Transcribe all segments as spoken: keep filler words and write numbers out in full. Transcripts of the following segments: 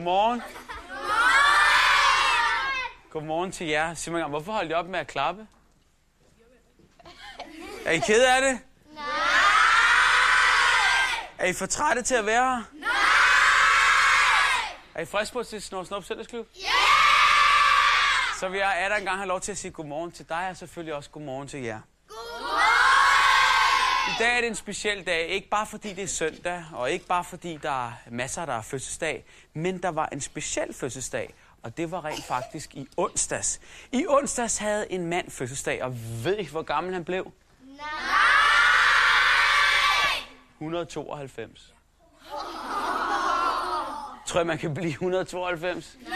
Godmorgen. Godmorgen til jer. Sig mig, hvorfor holdt I op med at klappe? Er I ked af det? Nej! Er I for trætte til at være her? Nej! Er I friske på til Snor Snup Søndagsklub? Ja! Så vil jeg atter engang have lov til at sige godmorgen til dig, og selvfølgelig også godmorgen til jer. Godmorgen! I dag er det en speciel dag, ikke bare fordi det er søndag, og ikke bare fordi der er masser, der er fødselsdag, men der var en speciel fødselsdag, og det var rent faktisk i onsdags. I onsdags havde en mand fødselsdag, og ved I, hvor gammel han blev? Nej! et hundrede og tooghalvfems. Tror jeg, man kan blive et hundrede og tooghalvfems? Nej!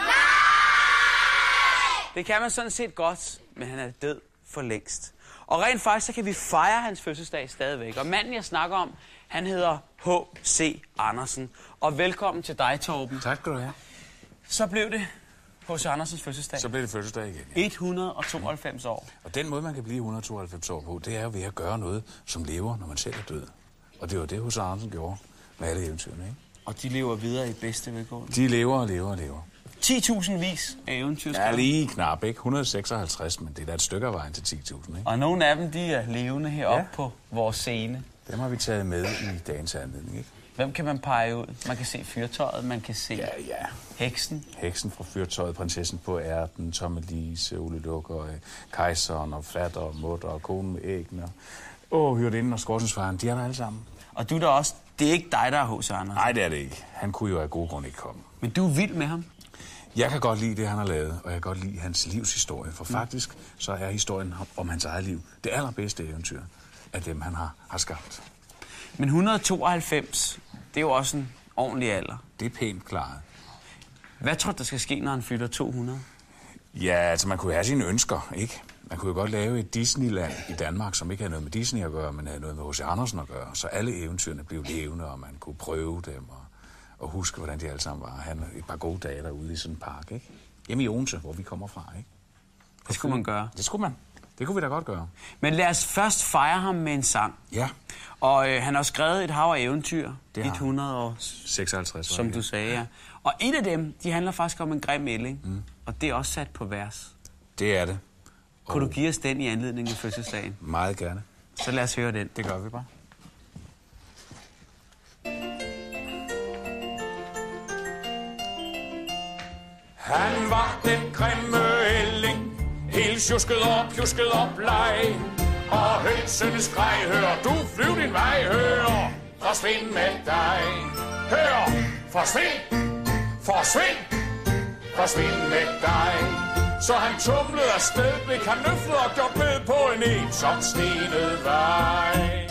Det kan man sådan set godt, men han er død for længst. Og rent faktisk, så kan vi fejre hans fødselsdag stadigvæk. Og manden, jeg snakker om, han hedder H C Andersen. Og velkommen til dig, Torben. Tak skal du have. Så blev det H C Andersens fødselsdag. Så blev det fødselsdag igen. Ja. et hundrede og tooghalvfems år. Og den måde, man kan blive et hundrede og tooghalvfems år på, det er jo ved at gøre noget, som lever, når man selv er død. Og det var det, H C Andersen gjorde med alle eventyrene, ikke? Og de lever videre i bedste velgående. De lever og lever og lever. ti tusind vis af eventyr. Ja, lige knap, ikke? et hundrede og seksoghalvtreds, men det er da et stykke af vejen til ti tusind, ikke? Og nogle af dem, de er levende heroppe Ja. på vores scene. Dem har vi taget med i dagens anledning, ikke? Hvem kan man pege ud? Man kan se fyrtøjet, man kan se Ja, ja. heksen. Heksen fra Fyrtøjet, prinsessen på ærten, Tommelise, Ole Lukker, kejseren og fatter og mutter og konen med æggene. Åh, hyrdinden og skorstensfejren, de er der alle sammen. Og du er der også. Det er ikke dig, der er H C Andersen. Nej, det er det ikke. Han kunne jo af gode grunde ikke komme. Men du er vild med ham. Jeg kan godt lide det, han har lavet, og jeg kan godt lide hans livshistorie. For faktisk så er historien om hans eget liv det allerbedste eventyr af dem, han har, har skabt. Men et hundrede og tooghalvfems, det er jo også en ordentlig alder. Det er pænt klaret. Hvad tror du, der skal ske, når han fylder to hundrede? Ja, altså man kunne have sine ønsker, ikke? Man kunne jo godt lave et Disneyland i Danmark, som ikke havde noget med Disney at gøre, men havde noget med H C Andersen at gøre. Så alle eventyrene blev levende, og man kunne prøve dem og, og huske, hvordan de alle sammen var. Han havde et par gode dage derude i sådan en park, ikke? Hjemme i Odense, hvor vi kommer fra, ikke? Det skulle man gøre. Det skulle man. Det kunne vi da godt gøre. Men lad os først fejre ham med en sang. Ja. Og øh, han har skrevet et hav af eventyr. Det har et hundrede og seksoghalvtreds, som du sagde, ja. Og en af dem, de handler faktisk om en grim ælling. Mm. Og det er også sat på vers. Det er det. Kunne du give os den i anledning af fødselsdagen? Meget gerne. Så lad os høre den. Det gør vi bare. Han var den grimme ælling, helt sjusket og pjusket og bleg. Og hønsene skreg, hør, du flyv din vej, hør, forsvind med dig. Hør, forsvind, forsvind, forsvind med dig. Så han tumlede afsted, blev kanøflet og gjort ved på en ensom stenet vej.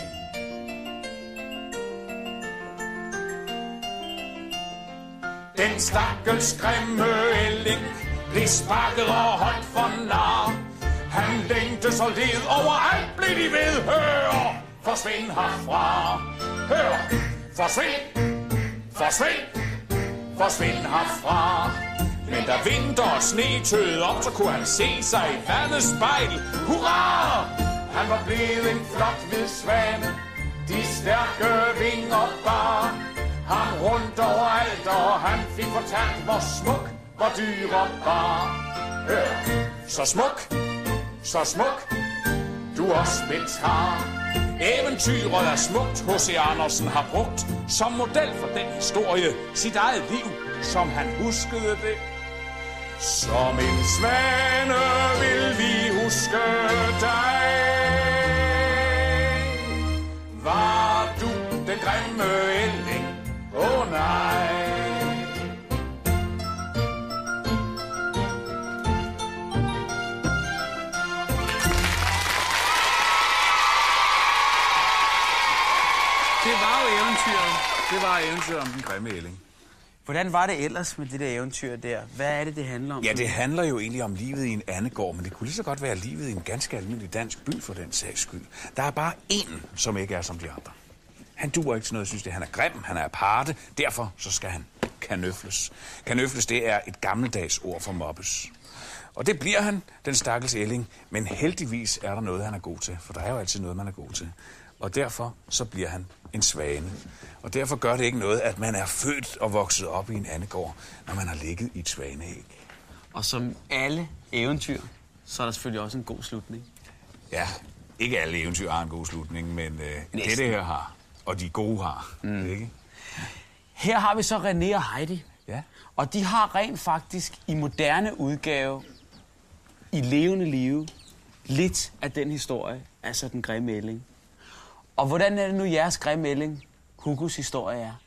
Den stakkels grimme ælling blev sparket og holdt for nar. Han længte så led overalt, blev de ved. Hør, forsvind herfra. Hør, forsvind, forsvind, forsvind herfra. Men da vinter og sne tøede op, så kunne han se sig i vandets spejl. Hurra! Han var blevet en flot hvid svane, de stærke vinger bar ham rundt overalt, og han fik fortalt, hvor smuk, hvor dyr og bar. Hør, så smuk, så smuk, du også betar. Eventyret er smukt, H C Andersen har brugt som model for den historie, sit eget liv, som han huskede det. Som en svane vil vi huske dig. Var du den grimme ælling? Åh oh, nej. Det var jo eventyret. Det var eventyret om den grimme ælling. Hvordan var det ellers med det der eventyr der? Hvad er det, det handler om? Ja, det handler jo egentlig om livet i en andegård, men det kunne lige så godt være livet i en ganske almindelig dansk by for den sags skyld. Der er bare én, som ikke er som de andre. Han duer ikke til noget, synes det. Han er grim, han er aparte, derfor så skal han kanøfles. Kanøfles, det er et gammeldags ord for mobbes. Og det bliver han, den stakkels ælling, men heldigvis er der noget, han er god til, for der er jo altid noget, man er god til. Og derfor så bliver han en svane. Og derfor gør det ikke noget, at man er født og vokset op i en andegård, når man har ligget i et svaneæg. Og som alle eventyr, så er der selvfølgelig også en god slutning. Ja, ikke alle eventyr har en god slutning, men øh, dette her har, og de gode har. Mm. Ikke? Her har vi så René og Heidi. Ja. Og de har rent faktisk i moderne udgave, i levende live, lidt af den historie, altså den grimme ælling. Og hvordan er det nu jeres grimme ælling, Hugos historie er?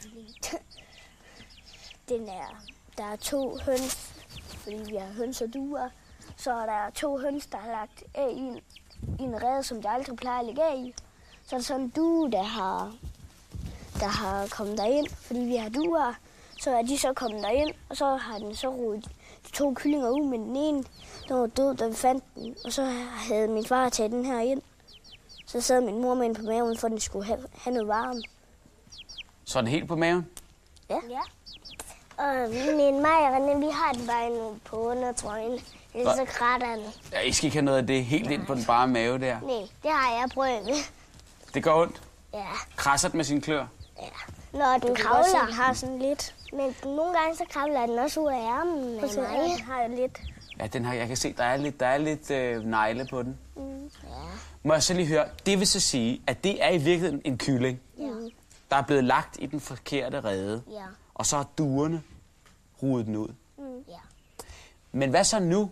Den er, der er to høns, fordi vi har høns og duer. Så er der to høns, der har lagt æg i en, i en rede, som de aldrig plejer at lægge æg i. Så er der sådan en due, der har, der har kommet derind, fordi vi har duer. Så er de så kommet derind, og så har den så rodet de to kyllinger ud, men den ene, den var død, da vi fandt den. Og så havde min far taget den her ind. Så sad min mor med den på maven, for den skulle have, have noget varme. Så er den helt på maven? Ja. Ja. Og min mig og René, vi har den bare nu på undertrøjen. Ellers så kratter den. Ja, I skal ikke have noget af det helt Nej. ind på den bare mave der? Nej, det har jeg prøvet. Det gør ondt? Ja. Krasser den med sine klør? Ja. Når den kravler, den har sådan lidt. Men nogle gange så kravler den også ud af ærmen. Prøv at se, den har lidt. Ja, den har, jeg kan se, der er lidt, der er lidt øh, negle på den. Mm. Ja. Må jeg så lige høre, det vil så sige, at det er i virkeligheden en kylling, Ja. der er blevet lagt i den forkerte rede, Ja. og så har duerne rudet den ud. Mm. Ja. Men hvad så nu?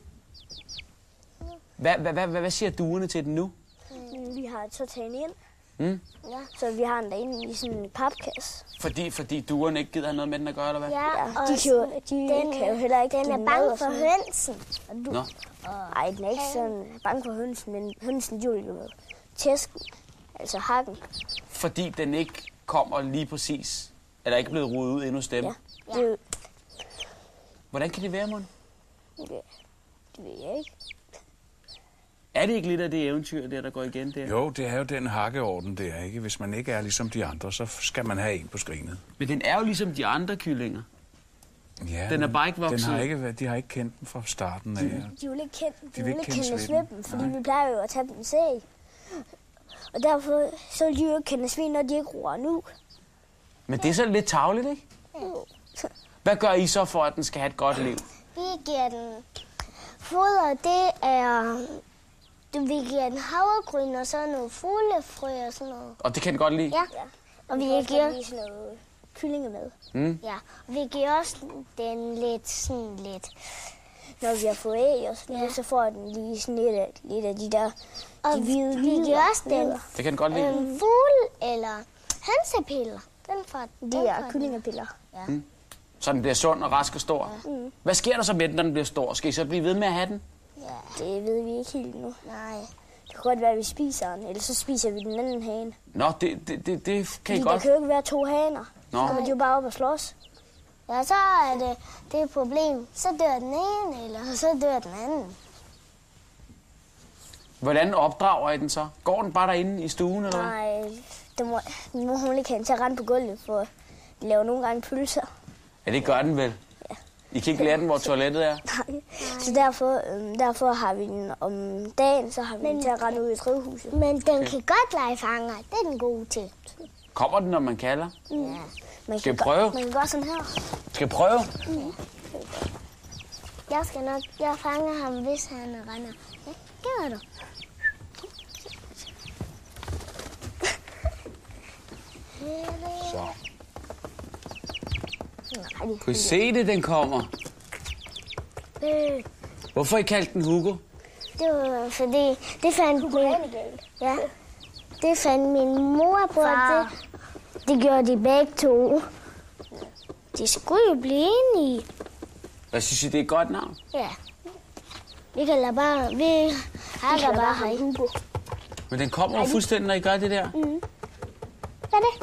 Hvad, hvad, hvad, hvad siger duerne til den nu? Mm. Vi har så taget den ind. Mm? Ja. Så vi har den derinde i sådan en papkasse. Fordi, fordi duerne ikke gider have noget med den at gøre, eller hvad? Ja, og de, kan jo, de den, kan jo heller ikke. Den er bange for hønsen. Du, Nå. Ej, den er ikke sådan bange for hønsen, men hønsen, de vil jo tæsken, altså hakken. Fordi den ikke kommer lige præcis, eller ikke er blevet rudet ud endnu hos dem? Ja. Ja. Det, Hvordan kan det være, Mon? det, det ved jeg ikke. Er det ikke lidt af det eventyr, der, der går igen der? Jo, det er jo den hakkeorden der, ikke? Hvis man ikke er ligesom de andre, så skal man have en på skrinet. Men den er jo ligesom de andre kyllinger. Ja, Den er bare ikke vokset. Den har ikke, de har ikke kendt den fra starten af. De, de vil ikke kende, de de vil ikke kende sveden. svippen, fordi Nej. vi plejer jo at tage dem sæg. Og derfor så vil de jo ikke kende svin, når de ikke roer nu. Men det er så lidt tarveligt, ikke? Ja. Hvad gør I så for, at den skal have et godt liv? Vi giver den foder, det er... Vi giver den havregryn og så nogle fuglefrø og sådan noget. Og det kan den godt lide? Ja, og vi giver lige sådan noget kyllinge med. Mm. Ja, og vi giver også den lidt sådan lidt... Når vi har fået æg og sådan noget, ja. Så får den lige sådan lidt af, lidt af de der... Og de hvide, vi giver også den... Det kan den godt lide? En fugl eller hønsepiller. Den får den. De er kyllingepiller. Ja. Mm. Så den bliver sund og rask og stor? Ja. Mm. Hvad sker der så med den, når den bliver stor? Skal I så blive ved med at have den? Ja, det ved vi ikke helt nu. Nej. Det kan godt være, at vi spiser den, eller så spiser vi den anden hane. Nå, det, det, det, det kan I Fordi godt. der kan jo ikke være to haner. Nå. Så kommer de jo bare op og slås. Ja, så er det, det er et problem. Så dør den ene, eller så dør den anden. Hvordan opdrager I den så? Går den bare derinde i stuen, eller hvad? Nej, det må, min mor hun ikke have til at rende på gulvet, for de laver nogle gange pølser. Ja, det gør den vel. Ja. I kan ikke lære den, hvor toilettet er? Nej, så derfor, øhm, derfor har vi den om dagen, så har vi men, den til at rende ud i drivhuset. Men den okay. kan godt lege fanger, det er den gode til. Kommer den, når man kalder? Mm. Ja. Man skal vi prøve? Man kan gøre sådan her. Skal vi prøve? Mm. Jeg skal nok, jeg fanger ham, hvis han render. Ja, gør du. Så. Kunne I se det, den kommer? Øh. Hvorfor I kaldte den Hugo? Det var fordi, det fandt min, ja, det fandt min mor på, det, det gjorde de begge to. De skulle jo blive enige. Hvad synes I, det er et godt navn? Ja. Vi kan lade bare, vi hakker bare her Hugo. Men den kommer jo fuldstændig, når I gør det der. Mm. Hvad er det?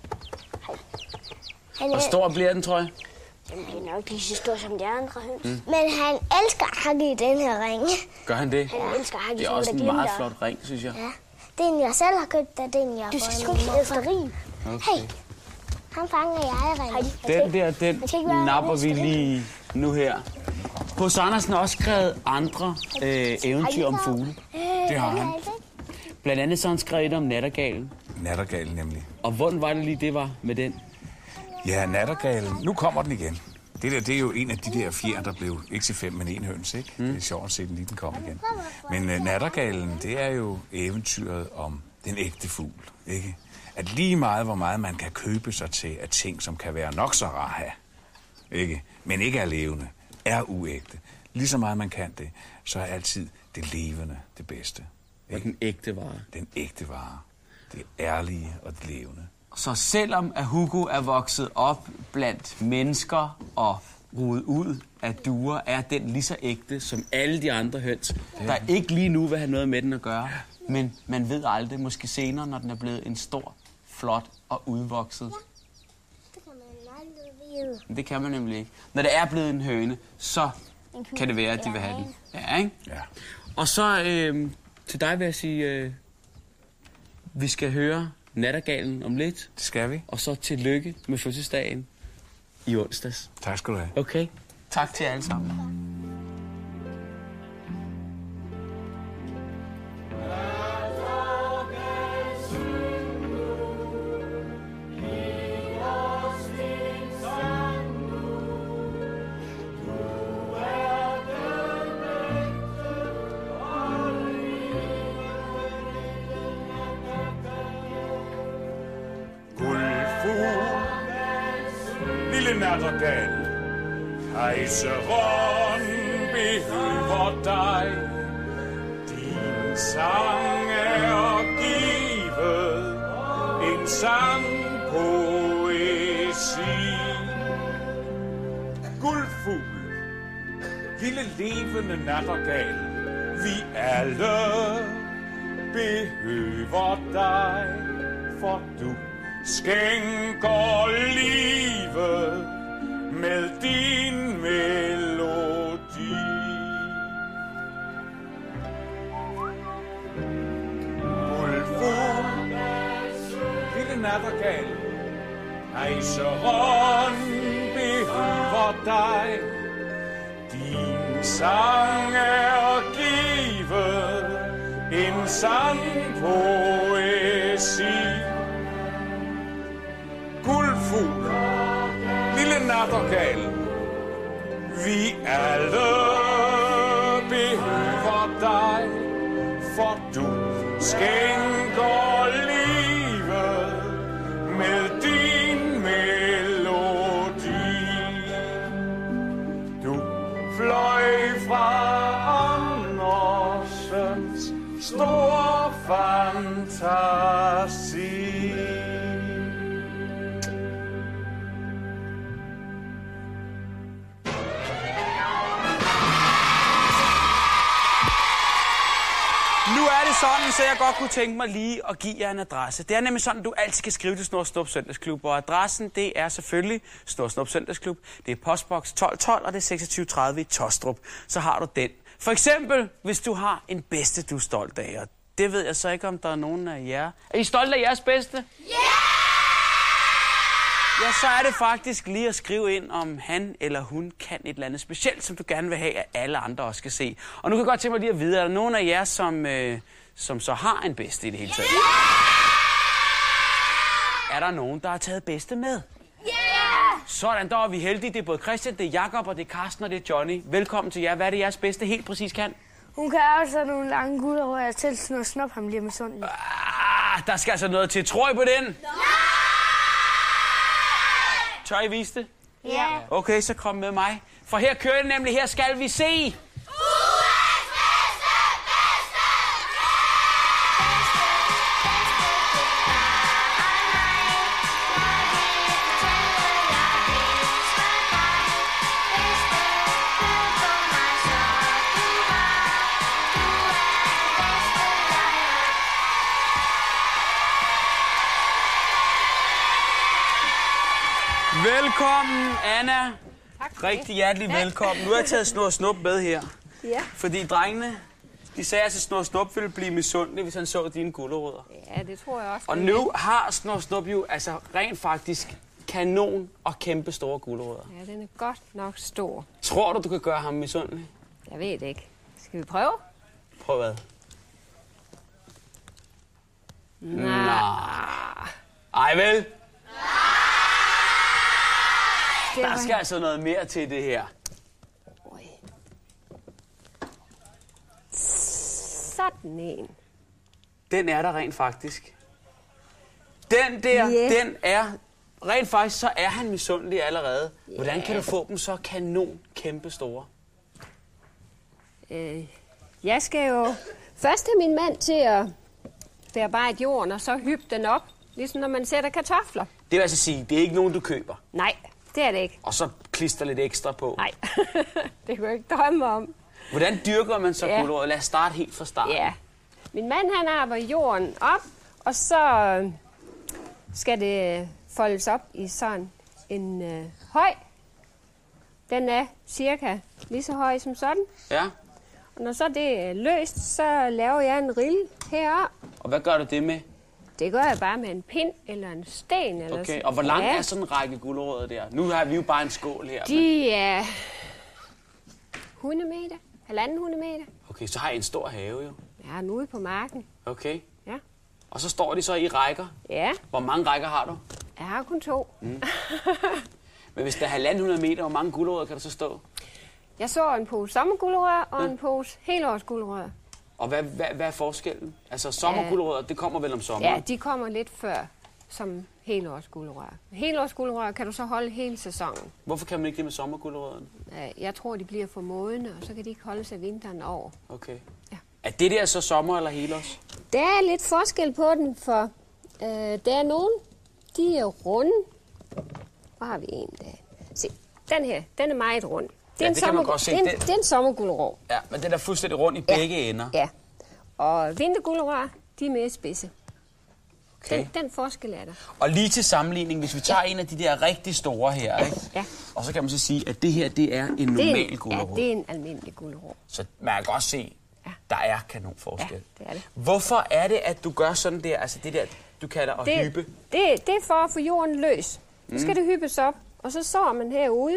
Han, Hvor stor bliver den, tror jeg? Den bliver nok lige så stor som de andre høns. Mm. Men han elsker at hakke i den her ring. Gør han det? Han elsker at hakke i det er også en meget flot ring, synes jeg. Ja. Det er en, jeg selv har købt, og det er en, jeg har fået. Du skal sgu ikke efter ring. Okay. Hey, han fanger jeg ring. Den der, den napper vi lige nu her. Hos Andersen har også skrevet andre øh, eventyr om fugle. Det har han. Blandt andet så har han skrevet om nattergalen. Nattergalen nemlig. Og hvordan var det lige, det var med den? Ja, nattergalen. Nu kommer den igen. Det der, det er jo en af de der fjer, der blev ikke til fem, men en høns, ikke? Mm. Det er sjovt at se den lige, den kom igen. Men uh, nattergalen, det er jo eventyret om den ægte fugl, ikke? At lige meget, hvor meget man kan købe sig til af ting, som kan være nok så rar at have, ikke? Men ikke er levende, er uægte. Lige så meget man kan det, så er altid det levende det bedste. Ikke? Og den ægte vare. Den ægte vare. Det ærlige og det levende. Så selvom at Hugo er vokset op blandt mennesker og rodet ud af duer, er den lige så ægte som alle de andre høns, der ikke lige nu vil have noget med den at gøre. Men man ved aldrig, måske senere, når den er blevet en stor, flot og udvokset. Det kan man aldrig vide. Det kan man nemlig ikke. Når det er blevet en høne, så kan det være, at de vil have den. Ja, ikke? Ja. Og så øh, til dig vil jeg sige, øh, vi skal høre nattergalen om lidt. Det skal vi. Og så tillykke med fødselsdagen i onsdags. Tak skal du have. Okay. Tak til jer alle sammen. Nattergal, kejseren behøver dig. Din sang er givet en sand poesi. Guldfugl, lille levende nattergal, vi alle behøver dig, for du skænker livet med din melodi. Guldfugl, lille nattergal, kejseren behøver dig. Din sang er givet en sand poesi. Guldfugl, lille nattergal, vi alle behøver dig, for du skænker livet med din melodi. Du fløj fra Andersens store fantasi. Nu er det sådan, så jeg godt kunne tænke mig lige at give jer en adresse. Det er nemlig sådan, at du altid kan skrive til Snor Snup Søndagsklub. Og adressen, det er selvfølgelig Snor Snup Søndagsklub. Det er postboks tolv tolv, og det er seksogtyve tredive i Tostrup. Så har du den. For eksempel, hvis du har en bedste, du er stolt af. Og det ved jeg så ikke, om der er nogen af jer. Er I stolte af jeres bedste? Ja! Yeah! Ja, så er det faktisk lige at skrive ind, om han eller hun kan et eller andet specielt, som du gerne vil have, at alle andre også skal se. Og nu kan jeg godt tænke mig lige at vide, er der nogen af jer, som, øh, som så har en bedste i det hele taget? Ja! Er der nogen, der har taget bedste med? Ja! Sådan, der er vi heldige. Det er både Christian, det er Jakob, og det er Karsten, og det er Johnny. Velkommen til jer. Hvad er det, jeres bedste helt præcis kan? Hun kan også nogle lange gutter, hvor jeg selv Snor Snup ham lige med sådan. Ah, der skal altså noget til. Tror I på den? Nej! Tør I vise det? Ja. Okay, så kom med mig. For her kører det nemlig. Her skal vi se... Velkommen, Anna. Tak. Rigtig hjertelig velkommen. Nu har jeg taget Snor Snup med her. Ja. Fordi drengene, de sagde, at Snor Snup ville blive misundelig, hvis han så dine gulerødder. Ja, det tror jeg også. Og nu har Snor Snup jo altså rent faktisk kanon og kæmpe store gulerødder. Ja, den er godt nok stor. Tror du, du kan gøre ham misundelig? Jeg ved det ikke. Skal vi prøve? Prøv hvad? Nej. Ej vel? Der skal altså noget mere til det her. Sådan en. Den er der rent faktisk. Den der, yeah. den er... Rent faktisk, så er han misundelig allerede. Yeah. Hvordan kan du få dem så kanon kæmpe store? Øh, jeg skal jo først have min mand til at bearbejde jorden, og så hyppe den op, ligesom når man sætter kartofler. Det vil altså sige, det er ikke nogen, du køber? Nej, det er det ikke. Og så klister lidt ekstra på? Nej, det kunne jeg ikke drømme om. Hvordan dyrker man så ja. gulerødder? Lad os starte helt fra starten. Ja. Min mand, han arbejder jorden op, og så skal det foldes op i sådan en øh, høj. Den er cirka lige så høj som sådan. Ja. Og når så det er løst, så laver jeg en rille heroppe. Og hvad gør du det med? Det gør jeg bare med en pind eller en sten. Eller okay, sådan. Og hvor lang ja. er sådan en række gulerødder der? Nu har vi jo bare en skål her. De er hundrede meter, halvanden hundrede meter. Okay, så har jeg en stor have jo. Jeg er ude på marken. Okay. Ja. Og så står de så i rækker? Ja. Hvor mange rækker har du? Jeg har kun to. Mm. Men hvis der er halvanden hundrede meter, hvor mange gulerødder kan der så stå? Jeg så en pose sommergulerødder og ja. en pose helårsgulerødder. Og hvad, hvad, hvad er forskellen? Altså sommergulerødder, det kommer vel om sommeren? Ja, de kommer lidt før som helårsgulerødder. Helårsgulerødder kan du så holde hele sæsonen. Hvorfor kan man ikke det med sommergulerødderne? Jeg tror, de bliver for modne, og så kan de ikke holde sig vinteren over. Okay. Ja. Er det der så sommer eller helårs? Der er lidt forskel på den, for øh, der er nogen, de er runde. Hvor har vi en der? Se, den her, den er meget rund. Det, ja, det kan man godt se. Det er en, det er en sommergulerod. Ja, men den er fuldstændig rund i begge ja. ender. Ja, og vintergulerødder, de er mere spidse. Okay. Den, den forskel er der. Og lige til sammenligning, hvis vi tager ja. en af de der rigtig store her, ikke? Ja. Og så kan man så sige, at det her, det er en normal gulerod. Ja, det er en almindelig gulerod. Så man kan godt se, ja. der er kanon forskel. Ja, det er det. Hvorfor er det, at du gør sådan der, altså det der, du kalder at det, hyppe? Det, det er for at få jorden løs. Mm. Så skal det hyppes op, og så sår man herude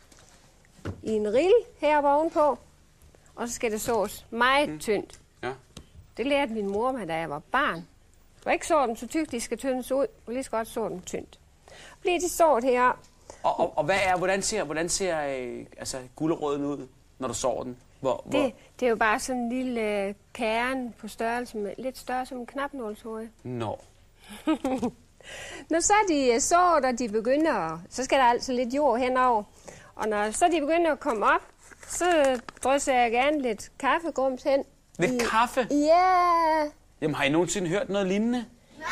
i en rille heroppe ovenpå, og så skal det sås meget mm. tyndt. Ja. Det lærte min mor mig, da jeg var barn. Du ikke så dem så tykt, de skal tyndes ud, og lige så godt så dem tyndt. Bliver de sået heroppe. Og, og, og hvad er, hvordan ser, hvordan ser øh, altså, gulerøden ud, når du sår den? Hvor, det, hvor? det er jo bare sådan en lille øh, kern på størrelse med, lidt større som en knapnålshoved. Nå. Når så de sået, og de begynder, så skal der altså lidt jord henover. Og når så de begynder at komme op, så drysser jeg gerne lidt kaffegrums hen. Lidt I, kaffe? Ja. Jamen, har I nogensinde hørt noget lignende? Nej!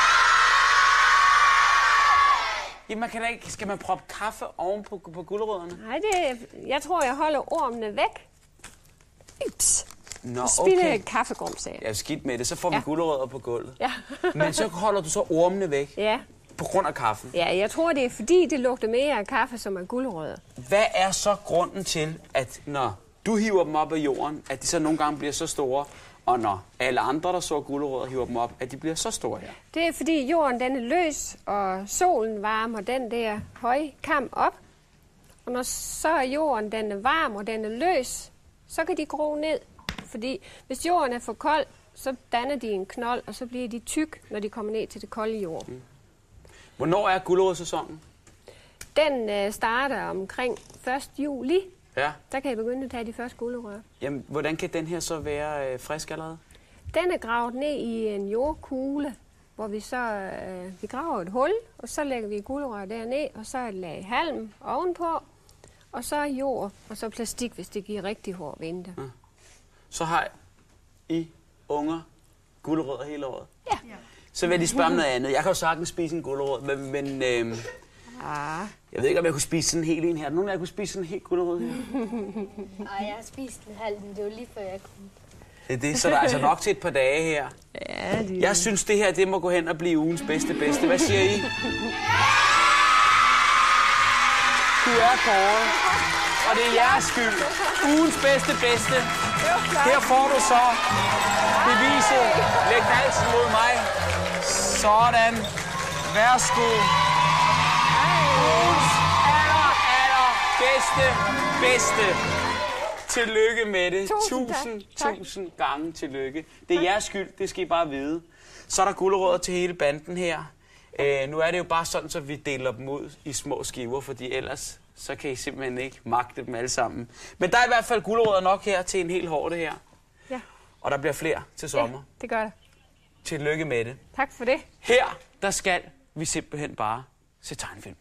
Jamen, man kan da ikke, skal man proppe kaffe oven på, på gulerødderne? Nej, det, jeg tror, jeg holder ormene væk. Ups. Nå, så spiller okay. jeg kaffegrums af. Ja, skidt med det. Så får vi ja. gulerødder på gulvet. Ja. Men så holder du så ormene væk? Ja. På grund af kaffen? Ja, jeg tror, det er fordi, det lugter mere af kaffe, som af gulerødder. Hvad er så grunden til, at når du hiver dem op af jorden, at de så nogle gange bliver så store, og når alle andre, der så gulerødder, hiver dem op, at de bliver så store her? Det er fordi jorden den er løs, og solen varmer den der høje kam op. Og når så er jorden den er varm, og den er løs, så kan de gro ned. Fordi hvis jorden er for kold, så danner de en knold, og så bliver de tyk, når de kommer ned til det kolde jord. Mm. Hvornår er gulerødssæsonen? Den øh, starter omkring første juli. Ja. Der kan jeg begynde at tage de første gulerødder. Jamen, hvordan kan den her så være øh, frisk allerede? Den er gravet ned i en jordkugle, hvor vi så øh, vi graver et hul, og så lægger vi gulerødder derned, og så et lag halm ovenpå, og så jord, og så plastik, hvis det giver rigtig hård vinter. Ja. Så har I unger gulerødder hele året? Ja. Så vil jeg lige spørge om noget andet. Jeg kan jo sagtens spise en gulerod, men, men øh, ah. jeg ved ikke, om jeg kunne spise sådan en hel en her. Nogen af jer kunne spise sådan en helt gulerod her? Ej, jeg har spist en halv, men det var lige før jeg kunne. Det er det, så der er altså nok til et par dage her. Ja, det... Jeg synes, det her det må gå hen og blive ugens bedste bedste. Hvad siger I? Du er kåret, og det er jeres skyld. Ugens bedste bedste. Her får du så beviset. Læg halsen mod mig. Sådan. Værsgo. Ugens aller, aller bedste bedste. Tillykke med det. Tusind, tusind, tak. tusind gange tillykke. Det er jeres skyld, det skal I bare vide. Så er der gulerødder til hele banden her. Øh, nu er det jo bare sådan, så vi deler dem ud i små skiver, fordi ellers så kan I simpelthen ikke magte dem alle sammen. Men der er i hvert fald gulerødder nok her til en hel hårde her. Ja. Og der bliver flere til sommer. Ja, det gør det. Tillykke med det. Tak for det. Her, der skal vi simpelthen bare se tegnefilm.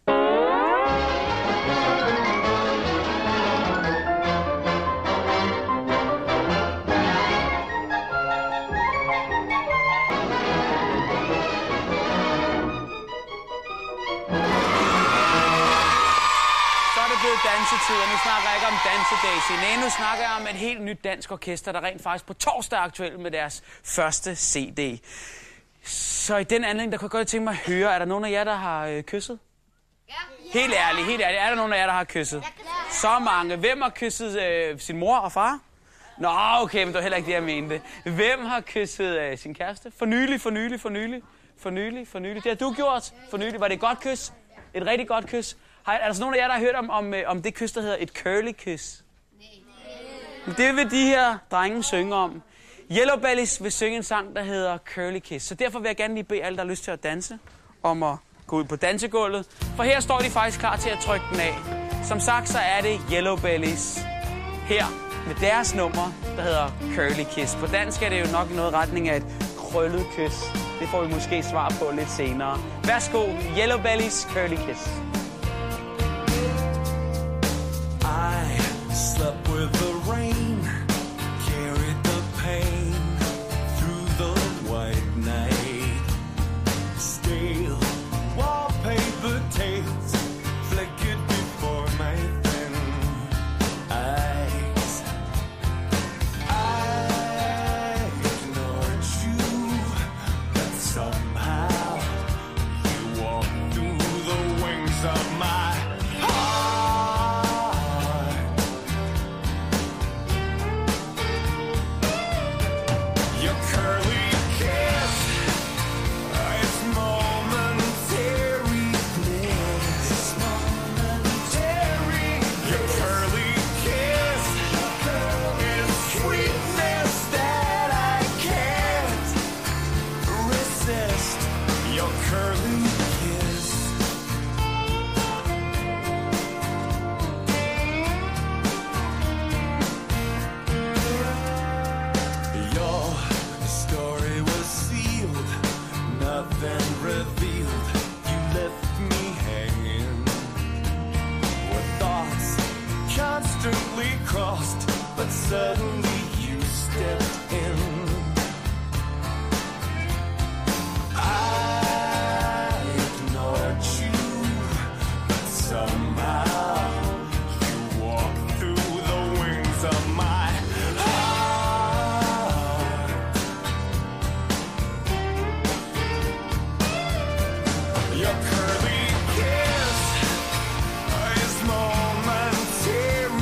Dansetid, og nu snakker jeg ikke om Dansedaisy. Nej, nu snakker jeg om et helt nyt dansk orkester, der rent faktisk på torsdag er aktuelt med deres første C D. Så i den anledning, der kunne jeg godt tænke mig at høre, er der nogen af jer, der har øh, kysset? Ja. Helt ærligt, helt ærligt. Er der nogen af jer, der har kysset? Så mange. Hvem har kysset øh, sin mor og far? Nå, okay, men det var heller ikke det, jeg mente. Hvem har kysset øh, sin kæreste? For nylig, for nylig, for nylig, for nylig, for nylig. Det har du gjort. For nylig. Var det et godt kys? Et rigtig godt kys? Har, er der så nogen af jer, der har hørt om, om, om det kys, der hedder et curly kiss? Nej. Det vil de her drenge synge om. Yellow Bellies vil synge en sang, der hedder Curly Kiss. Så derfor vil jeg gerne lige bede alle, der har lyst til at danse, om at gå ud på dansegulvet. For her står de faktisk klar til at trykke den af. Som sagt, så er det Yellow Bellies her med deres nummer, der hedder Curly Kiss. På dansk er det jo nok noget retning af et krøllet kys. Det får vi måske svar på lidt senere. Værsgo, Yellow Bellies Curly Kiss. I slept with the rain, carried the pain through the white night. Stale wallpaper tapes flickered before my thin eyes. I ignored you, but somehow you walked through the wings of my crossed, but suddenly you stepped in. I ignored you, but somehow you walked through the wings of my heart. Your curly kiss is momentary.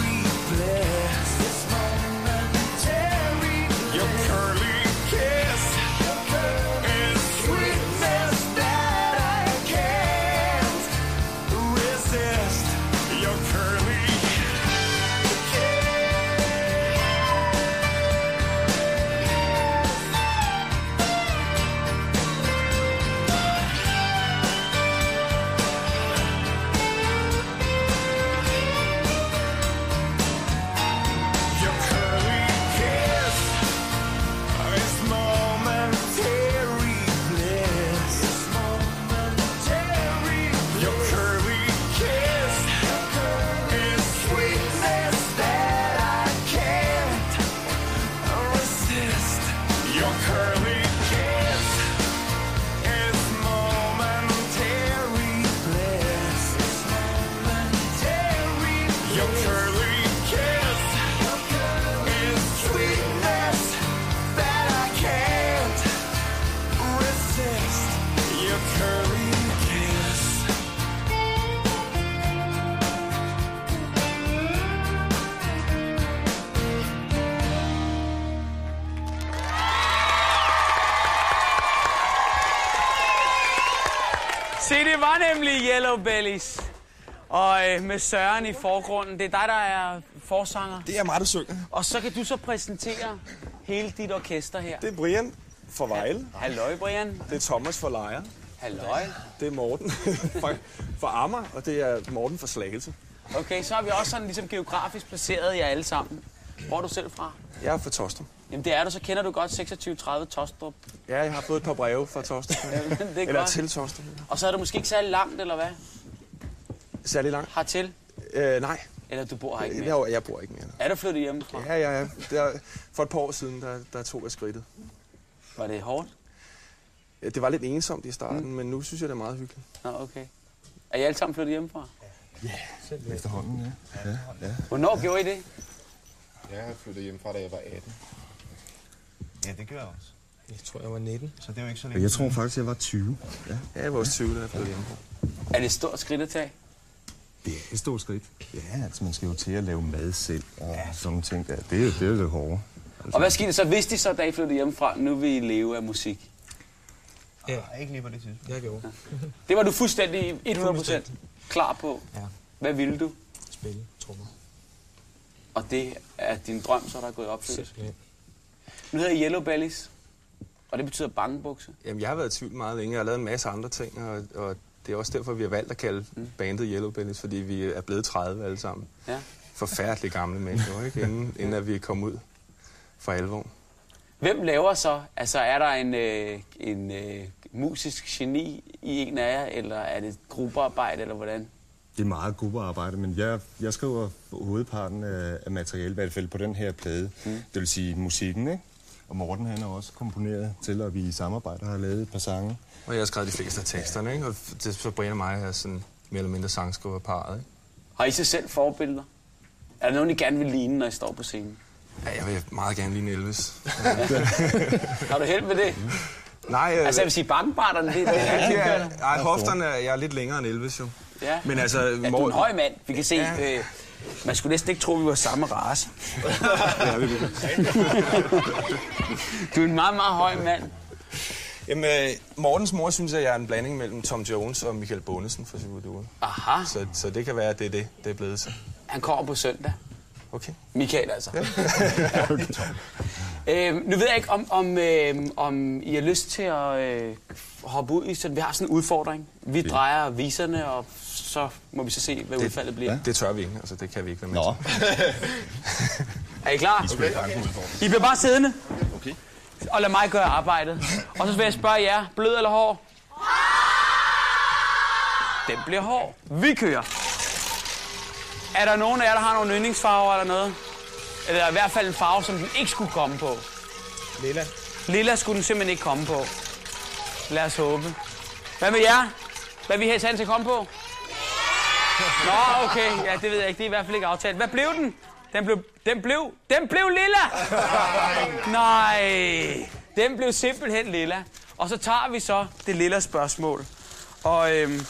Your curly kiss is sweetness that I can't resist. Your curly Se, det var nemlig Yellow Bellies. Og øh, med Søren i forgrunden. Det er dig, der er forsanger. Det er mig, der synger. Og så kan du så præsentere hele dit orkester her. Det er Brian fra Vejle. Halløj, Brian. Det er Thomas fra Lejre. Halløj. Det er Morten fra, fra Amager, og det er Morten fra Slagelse. Okay, så har vi også sådan ligesom geografisk placeret jer alle sammen. Hvor er du selv fra? Jeg er fra Tostrup. Jamen det er du, så kender du godt seksogtyve tredive Tostrup. Ja, jeg har fået et par breve fra Tostrup. Jamen, det er Eller godt. til Tostrup. Og så er du måske ikke særlig langt, eller hvad? Særlig langt? Hertil? Øh, nej. Eller du bor her ikke mere? Jeg, jeg bor ikke mere. Er du flyttet hjemmefra? Ja, ja, ja. Der, for et par år siden, der, der tog jeg skridtet. Var det hårdt? Ja, det var lidt ensomt i starten, mm. men nu synes jeg, det er meget hyggeligt. Nå, okay. Er I alle sammen flyttet hjemmefra? Ja, yeah. Efterhånden, ja. ja, ja. Hvornår gjorde I det? Jeg har flyttet hjemmefra, da jeg var atten. Ja, det gør jeg også. Jeg tror, jeg var nitten. Så det er jo ikke så længe. Jeg tror faktisk, jeg var tyve. Ja, ja jeg var også tyve, da jeg flyttede hjemmefra. Er det et stort skridt at tage? Det er et stort skridt. Ja, altså man skal jo til at lave mad selv og ja. sådan nogle ting. Ja, det er jo det, er det hårde. Altså. Og hvad skete så? Vidste I så, da I flyttede hjemmefra, nu vil I leve af musik? Ja, ah, ikke lige på det tidspunkt. Jeg gjorde. Ja. Det var du fuldstændig hundrede procent klar på? Ja. Hvad ville du? Spille, trommer. Og det er din drøm, så der er gået opfyldt? Nu hedder I Yellow Bellies, og det betyder bangebukse. Jamen, jeg har været i tvivl meget længe. Jeg har lavet en masse andre ting, og, og det er også derfor, vi har valgt at kalde mm. bandet Yellow Bellies, fordi vi er blevet tredive alle sammen. Ja. Forfærdeligt gamle mennesker, ikke? Inden, inden at vi er kommet ud for alvor. Hvem laver så? Altså, er der en, øh, en øh, musisk geni i en af jer, eller er det gruppearbejde, eller hvordan? Det er meget gruppearbejde, men jeg, jeg skriver hovedparten af, af materialet, i hvert fald på den her plade. Mm. Det vil sige musikken, ikke? Og Morten, han har også komponeret til, at vi i samarbejde har lavet et par sange. Og jeg har skrevet de fleste af teksterne, ikke? Og det, så Brian og mig er sådan mere eller mindre sangskriverparret, ikke? Har I så selv forbilleder? Er der nogen, I gerne vil ligne, når I står på scenen? Ja, jeg vil meget gerne ligne Elvis. Har du held med det? Nej, øh... altså jeg vil sige bakkenbarterne, det, det er ja, det, ja, nej, hofterne er jeg er lidt længere end Elvis, jo. Ja. Men altså... Ja, du er en høj mand. Vi kan se... Ja. Øh, man skulle næsten ikke tro, vi var samme race. Ja, vi Du er en meget, meget høj mand. Jamen, Mortens mor synes, at jeg er en blanding mellem Tom Jones og Michael Bondesen for Superdure. Aha. Så, så det kan være, at det er det, det er blevet til. Han kommer på søndag. Okay. Michael, altså. Ja. Okay. øhm, nu ved jeg ikke, om, om, øh, om I har lyst til at øh, hoppe ud i sådan... Vi har sådan en udfordring. Vi ja. drejer viserne, og så må vi så se, hvad det, udfaldet bliver. Ja. Det tør vi ikke. Altså, det kan vi ikke være med til. Er I klar? Okay. I bliver bare siddende. Okay. Og lad mig gøre arbejdet. Og så vil jeg spørge jer, blød eller hård? Den bliver hård. Vi kører. Er der nogen af jer, der har nogle yndlingsfarver eller noget? Eller i hvert fald en farve, som den ikke skulle komme på? Lilla. Lilla skulle den simpelthen ikke komme på. Lad os håbe. Hvad med jer? Hvad vil I helst have den til at komme på? Nå, okay. Ja, det ved jeg ikke. Det er i hvert fald ikke aftalt. Hvad blev den? Den blev... Den blev... Den blev lilla! Nej. Den blev simpelthen lilla. Og så tager vi så det lilla spørgsmål. Og, øhm,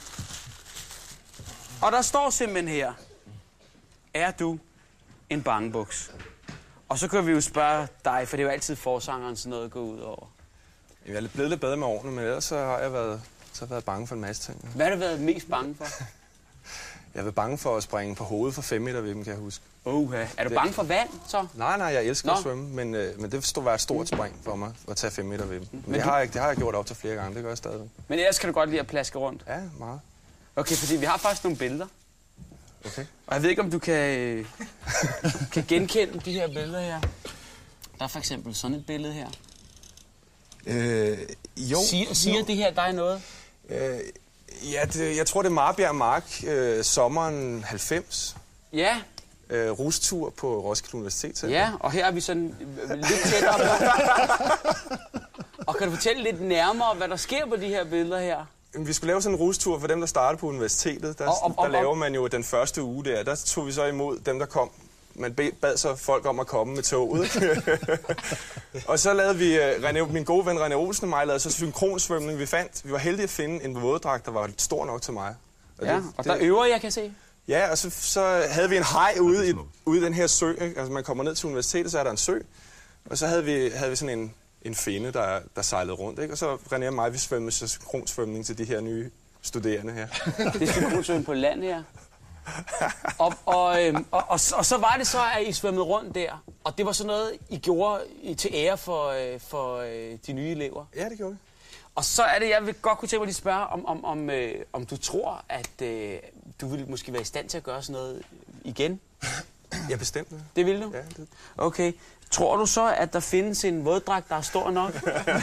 og der står simpelthen her. Er du en bangebuks? Og så kan vi jo spørge dig, for det er jo altid forsangeren sådan noget at gå ud over. Jeg er blevet lidt bedre med årene, men ellers så har jeg været, så har jeg været bange for en masse ting. Hvad har du været mest bange for? Jeg har været bange for at springe på hovedet for fem meter ved dem, kan jeg huske. Uh, er du det... bange for vand, så? Nej, nej, jeg elsker Nå. at svømme, men, øh, men det stod være et stort spring for mig at tage fem meter ved dem. Men, men det, du... har jeg, det har jeg gjort op til flere gange, det gør jeg stadig. Men ellers kan du godt lide at plaske rundt? Ja, meget. Okay, fordi vi har faktisk nogle billeder. Okay. Og jeg ved ikke, om du kan, kan genkende de her billeder her. Der er for eksempel sådan et billede her. Øh, jo. Siger, siger jo. det her dig noget? Øh, ja, det, jeg tror, det er Marbjerg Mark, øh, sommeren halvfems. Ja. Øh, rustur på Roskilde Universitet. Ja, og her er vi sådan lidt tættere på. Og kan du fortælle lidt nærmere, hvad der sker på de her billeder her? Vi skulle lave sådan en rustur for dem, der startede på universitetet. Der, og, og, og, der laver man jo den første uge der. Der tog vi så imod dem, der kom. Man bad så folk om at komme med toget. Og så lavede vi, René, min gode ven René Olsen og mig, lavede så synkronsvømning. Vi fandt, vi var heldige at finde en våddragt, der var stor nok til mig. Og ja, det, og der det, øver jeg kan se. Ja, og så, så havde vi en haj ude i, ude i den her sø. Ikke? Altså man kommer ned til universitetet, så er der en sø. Og så havde vi, havde vi sådan en, en finde, der, der sejlede rundt. Ikke? Og så René og mig, vi svømmede så synkronsvømning til de her nye studerende her. Det er synkronsvømning på land her? og, og, øhm, og, og, og så var det så, at I svømmede rundt der, og det var sådan noget, I gjorde til ære for, øh, for øh, de nye elever. Ja, det gjorde vi. Og så er det, jeg vil godt kunne tænke mig at spørge, om, om, om, øh, om du tror, at øh, du ville måske være i stand til at gøre sådan noget igen? Ja, bestemt. Det vil du? Ja, det. Okay. Tror du så, at der findes en våddragt, der er stor nok?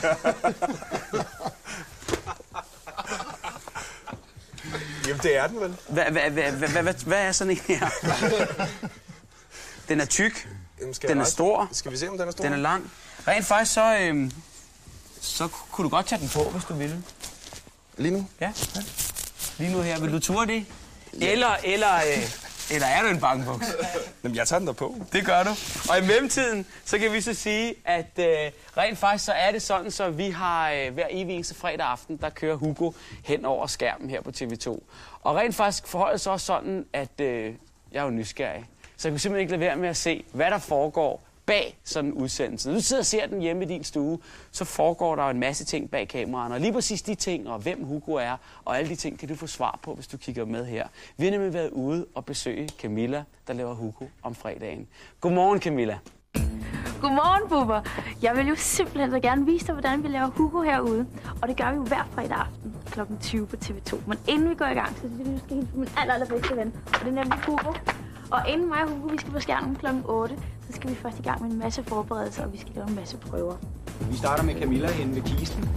Jamen, det er den vel. Hvad, hvad, hvad, hvad, hvad, hvad er sådan en her? Den er tyk. Jamen, skal den er rejse? stor. Skal vi se, om den er stor? Den er lang. Rent faktisk, så, øhm, så kunne du godt tage den på, hvis du ville. Lige nu? Ja. ja. Lige nu her. Vil du ture det? Ja. Eller, eller, øh, eller er du en bangebuks? Jamen, jeg tager den der på. Det gør du. Og i mellemtiden, så kan vi så sige, at øh, rent faktisk så er det sådan, så vi har øh, hver evig eneste fredag aften, der kører Hugo hen over skærmen her på T V to. Og rent faktisk forholder det sig også sådan, at øh, jeg er jo nysgerrig. Så jeg kunne simpelthen ikke lade være med at se, hvad der foregår bag sådan en udsendelse. Når du sidder og ser den hjemme i din stue, så foregår der en masse ting bag kameraerne. Og lige præcis de ting, og hvem Hugo er, og alle de ting, kan du få svar på, hvis du kigger med her. Vi har nemlig været ude og besøge Camilla, der laver Hugo om fredagen. Godmorgen, Camilla. Godmorgen, Bubber. Jeg vil jo simpelthen så gerne vise dig, hvordan vi laver Hugo herude. Og det gør vi jo hver fredag aften klokken tyve på T V to. Men inden vi går i gang, så vil vi skal hilse på min aller, allerbedste ven. Og det er nemlig Hugo. Og inden mig og Hugo, vi skal på skærmen klokken otte, så skal vi først i gang med en masse forberedelser, og vi skal lave en masse prøver. Vi starter med Camilla inde ved kisten,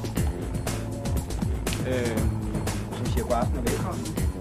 øh, som siger god aften og velkommen.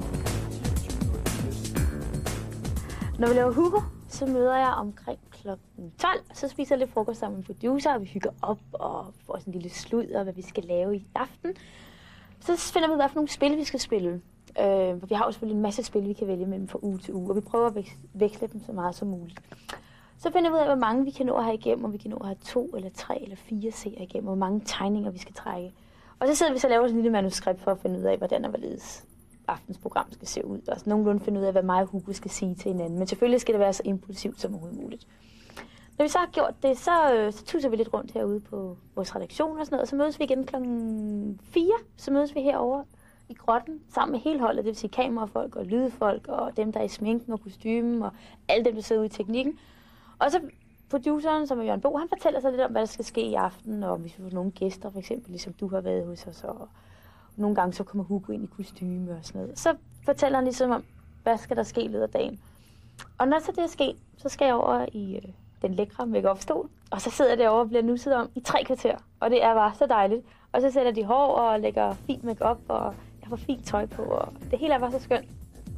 Når vi laver Hugo, så møder jeg omkring klokken tolv, så spiser jeg lidt frokost sammen med producer, og vi hygger op og får sådan en lille sludder, hvad vi skal lave i aften. Så finder vi ud af, hvad for nogle spil vi skal spille. Øh, vi har jo selvfølgelig en masse spil, vi kan vælge mellem fra uge til uge, og vi prøver at veksle dem så meget som muligt. Så finder vi ud af, hvor mange vi kan nå at have igennem, om vi kan nå at have to eller tre eller fire seere igennem, hvor mange tegninger vi skal trække. Og så sidder vi så og laver sådan en lille manuskript for at finde ud af, hvordan og hvorledes aftens program skal se ud. Og så nogenlunde finde ud af, hvad mig og Hugo skal sige til hinanden. Men selvfølgelig skal det være så impulsivt som overhovedet muligt. Når vi så har gjort det, så, så tuser vi lidt rundt herude på vores redaktion og sådan noget, og så mødes vi igen klokken fire. Så mødes vi herovre i grotten sammen med hele holdet, det vil sige kamerafolk og lydfolk og dem, der er i sminken og kostymen og alle dem, der sidder ude i teknikken. Og så produceren, som er Jørgen Bo, han fortæller sig lidt om, hvad der skal ske i aften, og hvis vi får nogle gæster, for eksempel, ligesom du har været hos os, og nogle gange så kommer Hugo ind i kostyme og sådan noget. Så fortæller han ligesom om, hvad skal der ske i løbet af dagen. Og når så det er sket, så skal jeg over i øh, den lækre make-up-stol, og så sidder jeg derovre og bliver nusset om i tre kvarter, og det er bare så dejligt. Og så sætter de hår og lægger fint make-up, og jeg får fint tøj på, og det hele er bare så skønt.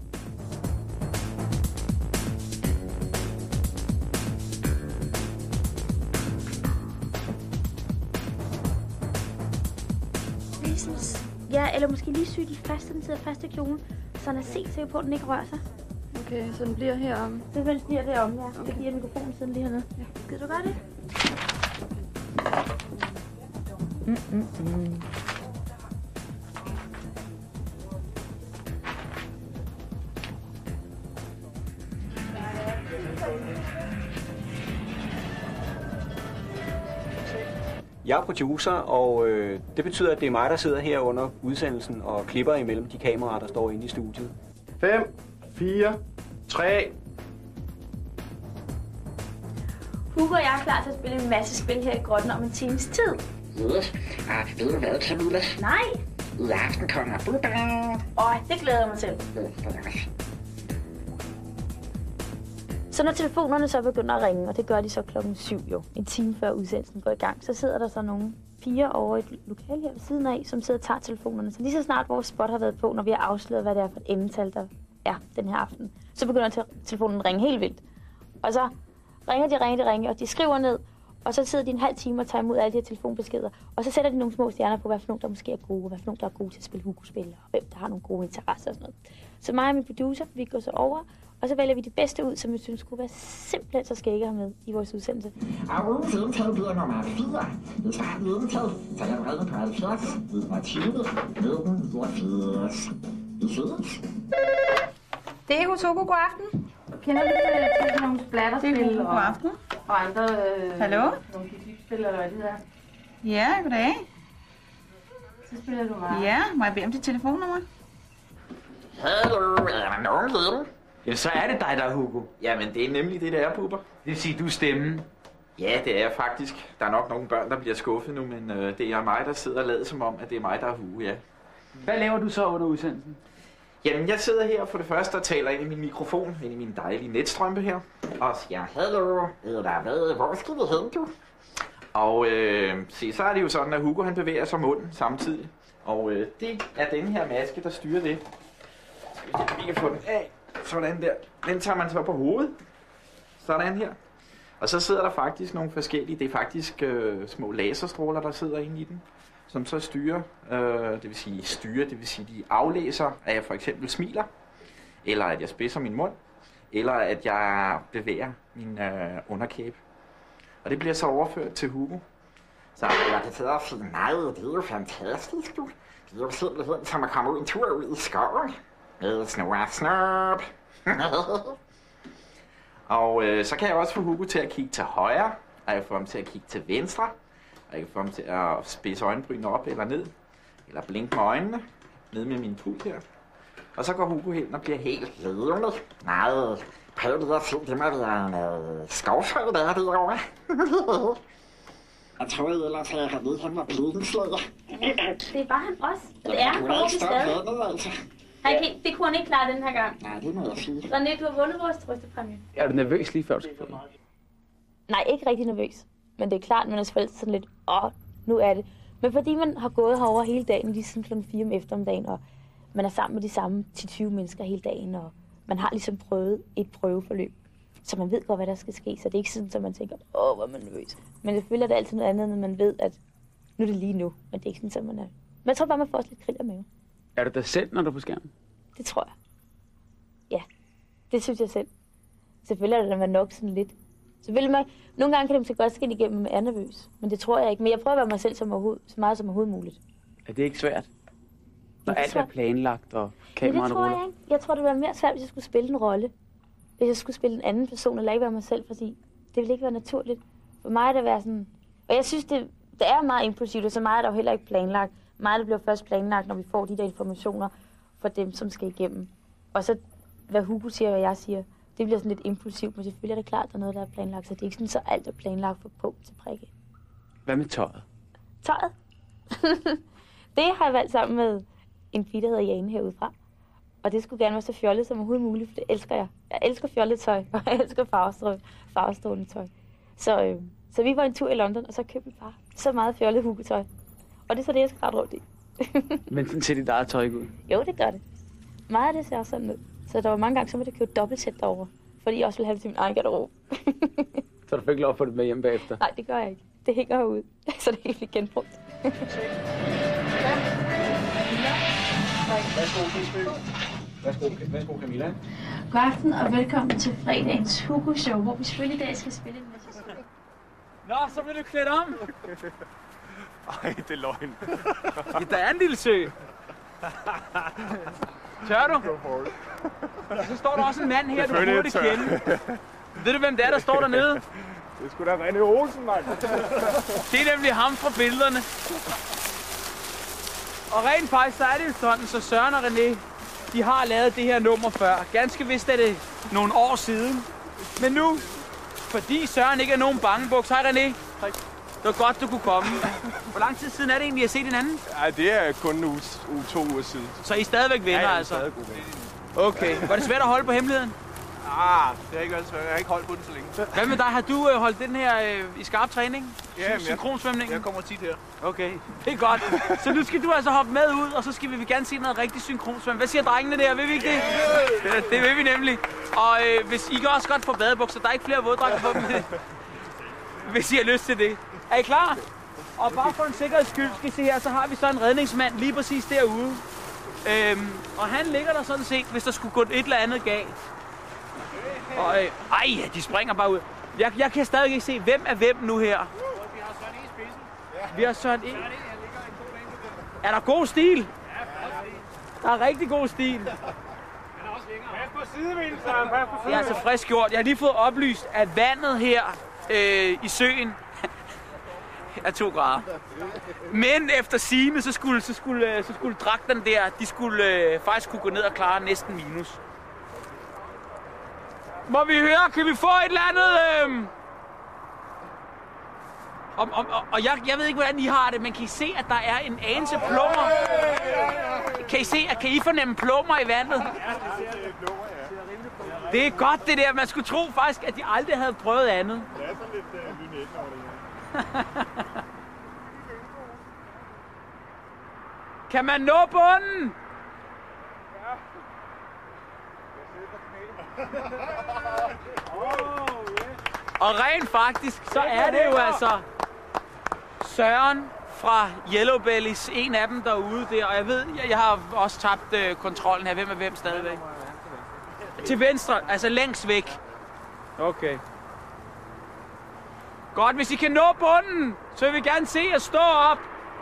Ja, eller måske lige sy de faste, den sidder fast i kjolen, så den er set sikker på, at den ikke rører sig. Okay, så den bliver herom? Det vil bliver derom, ja. Okay. Det giver mikrofonen siden lige hernede. Ja. Gider du gøre det? Mm, mm, mm. Jeg er producer, og øh, det betyder, at det er mig, der sidder her under udsendelsen og klipper imellem de kameraer, der står inde i studiet. fem, fire, tre. Hugo og jeg er klar til at spille en masse spil her i grotten om en times tid. Yes. Ah, ved du hvad, Camilla? Nej. I aften kommer Bubber. Åh, det glæder jeg mig til. Så når telefonerne så begynder at ringe, og det gør de så klokken syv jo, en time før udsendelsen går i gang, så sidder der så nogle piger over i et lokale her ved siden af, som sidder og tager telefonerne. Så lige så snart vores spot har været på, når vi har afsløret, hvad det er for et endetal, der er den her aften, så begynder telefonen at ringe helt vildt. Og så ringer de, ringer de, ringer, og de skriver ned, og så sidder de en halv time og tager imod alle de her telefonbeskeder. Og så sætter de nogle små stjerner på, hvad for nogle, der måske er gode, og hvad for nogle, der er gode til at spille Hugo-spil, og hvem der har nogle gode interesser og sådan noget. Så mig og min producer, vi går så over, og så vælger vi de bedste ud, som vi synes skulle være simpelthen så skægge at have med i vores udsendelse. Og ugens indtal bliver nummer fire. Vi skal have et indtal, så jeg ringer på halvfjerds, enogtyve, nitten, fireogfirs. Vi ses. Det er Hugo, god aften. Kender du til, til nogle splatterspil? Det er Hugo, god aften. Og andre øh, Hallo? nogle fysikspil, eller hvad det er. Ja, goddag. Så spiller du meget. Ja, må jeg bede om dit telefonnummer? Hallo, er der nogen hjemme? Ja, så er det dig, der er Hugo. Jamen, det er nemlig det, der er, Bubber. Det vil sige, du er stemmen. Ja, det er jeg faktisk. Der er nok nogle børn, der bliver skuffet nu, men øh, det er mig, der sidder og lader som om, at det er mig, der er Hugo, ja. Hvad laver du så under udsendelsen? Jamen, jeg sidder her for det første og taler ind i min mikrofon, ind i min dejlige netstrømpe her. Og siger, hallo, er der hvad? Hvor skal vi hen, du? Og øh, se, så er det jo sådan, at Hugo han bevæger sig munden samtidig. Og øh, det er den her maske, der styrer det. Skal vi lige få den af. Sådan der. Den tager man så på hovedet. Sådan her. Og så sidder der faktisk nogle forskellige, det er faktisk øh, små laserstråler, der sidder inde i den, som så styrer, øh, det vil sige styrer, det vil sige de aflæser, at jeg for eksempel smiler, eller at jeg spidser min mund, eller at jeg bevæger min øh, underkæbe. Og det bliver så overført til Hugo. Så jeg kan sidde og sige, nej, det er jo fantastisk, du. Det er jo simpelthen som at komme ud en tur ud i skoven. Med snor snop. Og øh, så kan jeg også få Hugo til at kigge til højre, og jeg kan få ham til at kigge til venstre, og jeg kan få ham til at spidse øjenbrynene op eller ned, eller blinke med øjnene, ned med min pult her. Og så går Hugo hen og bliver helt levende. Nej, prøv lige at se, det må være en øh, skovfrø, der er derovre. Jeg troede ellers, at jeg kan vide, at han var blikkenslager. Det var han også. Det er han forhåbentlig stadig. Okay, det kunne han ikke klare den her gang. Nej, det må jeg sige. René, du har vundet vores trøstepræmie. Er du nervøs lige før du skal på? Nej, ikke rigtig nervøs. Men det er klart, at man er selvfølgelig sådan lidt, åh, nu er det. Men fordi man har gået herover hele dagen, lige siden klokken fire om eftermiddagen, og man er sammen med de samme ti til tyve mennesker hele dagen, og man har ligesom prøvet et prøveforløb, så man ved godt, hvad der skal ske. Så det er ikke sådan, at man tænker, åh, hvor er man nervøs. Men selvfølgelig er det altid noget andet, når man ved, at nu er det lige nu. Men det er ikke sådan, at man er. Men jeg tror bare, man får også lidt krill af maven. Er du dig selv, når du er på skærmen? Det tror jeg. Ja, det synes jeg selv. Selvfølgelig er det, man nok sådan lidt. Selvfølgelig man, nogle gange kan det måske godt ske igennem, at man er nervøs. Men det tror jeg ikke. Men jeg prøver at være mig selv som overhoved, så meget som overhovedet muligt. Er det ikke svært? Når alt er planlagt og kameraet ruller? Det tror jeg ikke. Jeg tror, det ville være mere svært, hvis jeg skulle spille en rolle. Hvis jeg skulle spille en anden person, eller ikke være mig selv, fordi det ville ikke være naturligt. For mig er det være sådan... Og jeg synes, det, det er meget impulsivt, og så meget er der jo heller ikke planlagt. Meget det bliver først planlagt, når vi får de der informationer for dem, som skal igennem. Og så, hvad Hugo siger, og hvad jeg siger, det bliver sådan lidt impulsivt, men selvfølgelig er det klart, at der er noget, der er planlagt, så det er ikke sådan, så alt er planlagt fra punkt til prikke. Hvad med tøjet? Tøjet? Det har jeg valgt sammen med en pige, der hedder Jane herudefra. Og det skulle gerne være så fjollet som overhovedet muligt, for det elsker jeg. Jeg elsker fjollet tøj, og jeg elsker farvestrålende tøj. Så, øh, så vi var en tur i London, og så købte vi bare så meget fjollet Hugo-tøj. Og det er så det, jeg skal rette rundt i. Men sådan ser dit eget tøj ikke ud? Jo, det gør det. Meget af det ser også sådan ud. Så der var mange gange, så måtte jeg købe dobbeltsæt derovre. Fordi jeg også ville have det til min egen garderobe. Så du fik ikke lov at få det med hjem bagefter? Nej, det gør jeg ikke. Det hænger herude. Så det er helt genbrugt. Værsgo, værsgo Camilla. God aften og velkommen til fredagens Hugo Show, hvor vi selvfølgelig i dag skal spille en masse. Nå, så bliver du klædt om. Ej, det er løgn. Ja, der er en lille sø. Tør du? Så står der også en mand her, du burde kende. Ved du, hvem det er, der står dernede? Det er sgu da René Olsen, mand. Det er nemlig ham fra billederne. Og rent faktisk, så er det jo sådan, så Søren og René, de har lavet det her nummer før. Ganske vist er det nogle år siden. Men nu, fordi Søren ikke er nogen bangebuks. Hej René. Hej. Det var godt, du kunne komme. Hvor lang tid siden er det egentlig, at I har set hinanden? Nej, det er kun en uge, uge, to uger siden. Så I er stadigvæk venner, ja, altså? Stadig okay. Var det svært at holde på hemmeligheden? Ah, det har ikke været svært. Jeg har ikke holdt på den så længe. Hvad med dig? Har du øh, holdt den her øh, i skarp træning? Ja, synkronsvømning? Jeg kommer tit her. Okay, det er godt. Så nu skal du altså hoppe med ud, og så skal vi, vi gerne se noget rigtig synkronsvøm. Hvad siger drengene der? Vil vi ikke det? Det, det vil vi nemlig. Og øh, hvis I kan også godt få badebukser, der er ikke flere våddragter på dem. Hvis I har lyst til det. Er I klar? Og bare for en sikkerheds skyld, skal I se her, så har vi så en redningsmand lige præcis derude. Øhm, og han ligger der sådan set, hvis der skulle gå et eller andet galt. Og øh, ej, de springer bare ud. Jeg, jeg kan stadig ikke se, hvem er hvem nu her. Vi har Søren E. i spidsen. Vi har Søren E. Er der god stil? Der er rigtig god stil. Pas på sidevinden, Søren. Pas på sidevinden. Det er altså frisk gjort. Jeg har lige fået oplyst, at vandet her øh, i søen, af to grader. Men efter sigende, så skulle, så skulle, så skulle dragterne der, de skulle øh, faktisk kunne gå ned og klare næsten minus. Må vi høre, kan vi få et eller andet... Øh... Og, og, og jeg, jeg ved ikke, hvordan I har det, men kan I se, at der er en anelse plummer? Kan I se, at kan I fornemme plummer i vandet? Det er godt det der. Man skulle tro faktisk, at de aldrig havde prøvet andet. Det er sådan lidt uh, lyneten over det her. Kan man nå bunden? Og rent faktisk, så er det jo altså Søren fra Yellow Bellies, en af dem derude der. Og jeg ved, jeg, jeg har også tabt øh, kontrollen her. Hvem er hvem stadigvæk? Til venstre, altså længst væk. Okay. Godt, hvis I kan nå bunden, så vil vi gerne se jer stå op.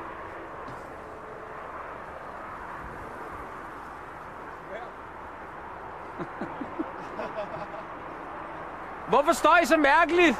Hvorfor står I så mærkeligt?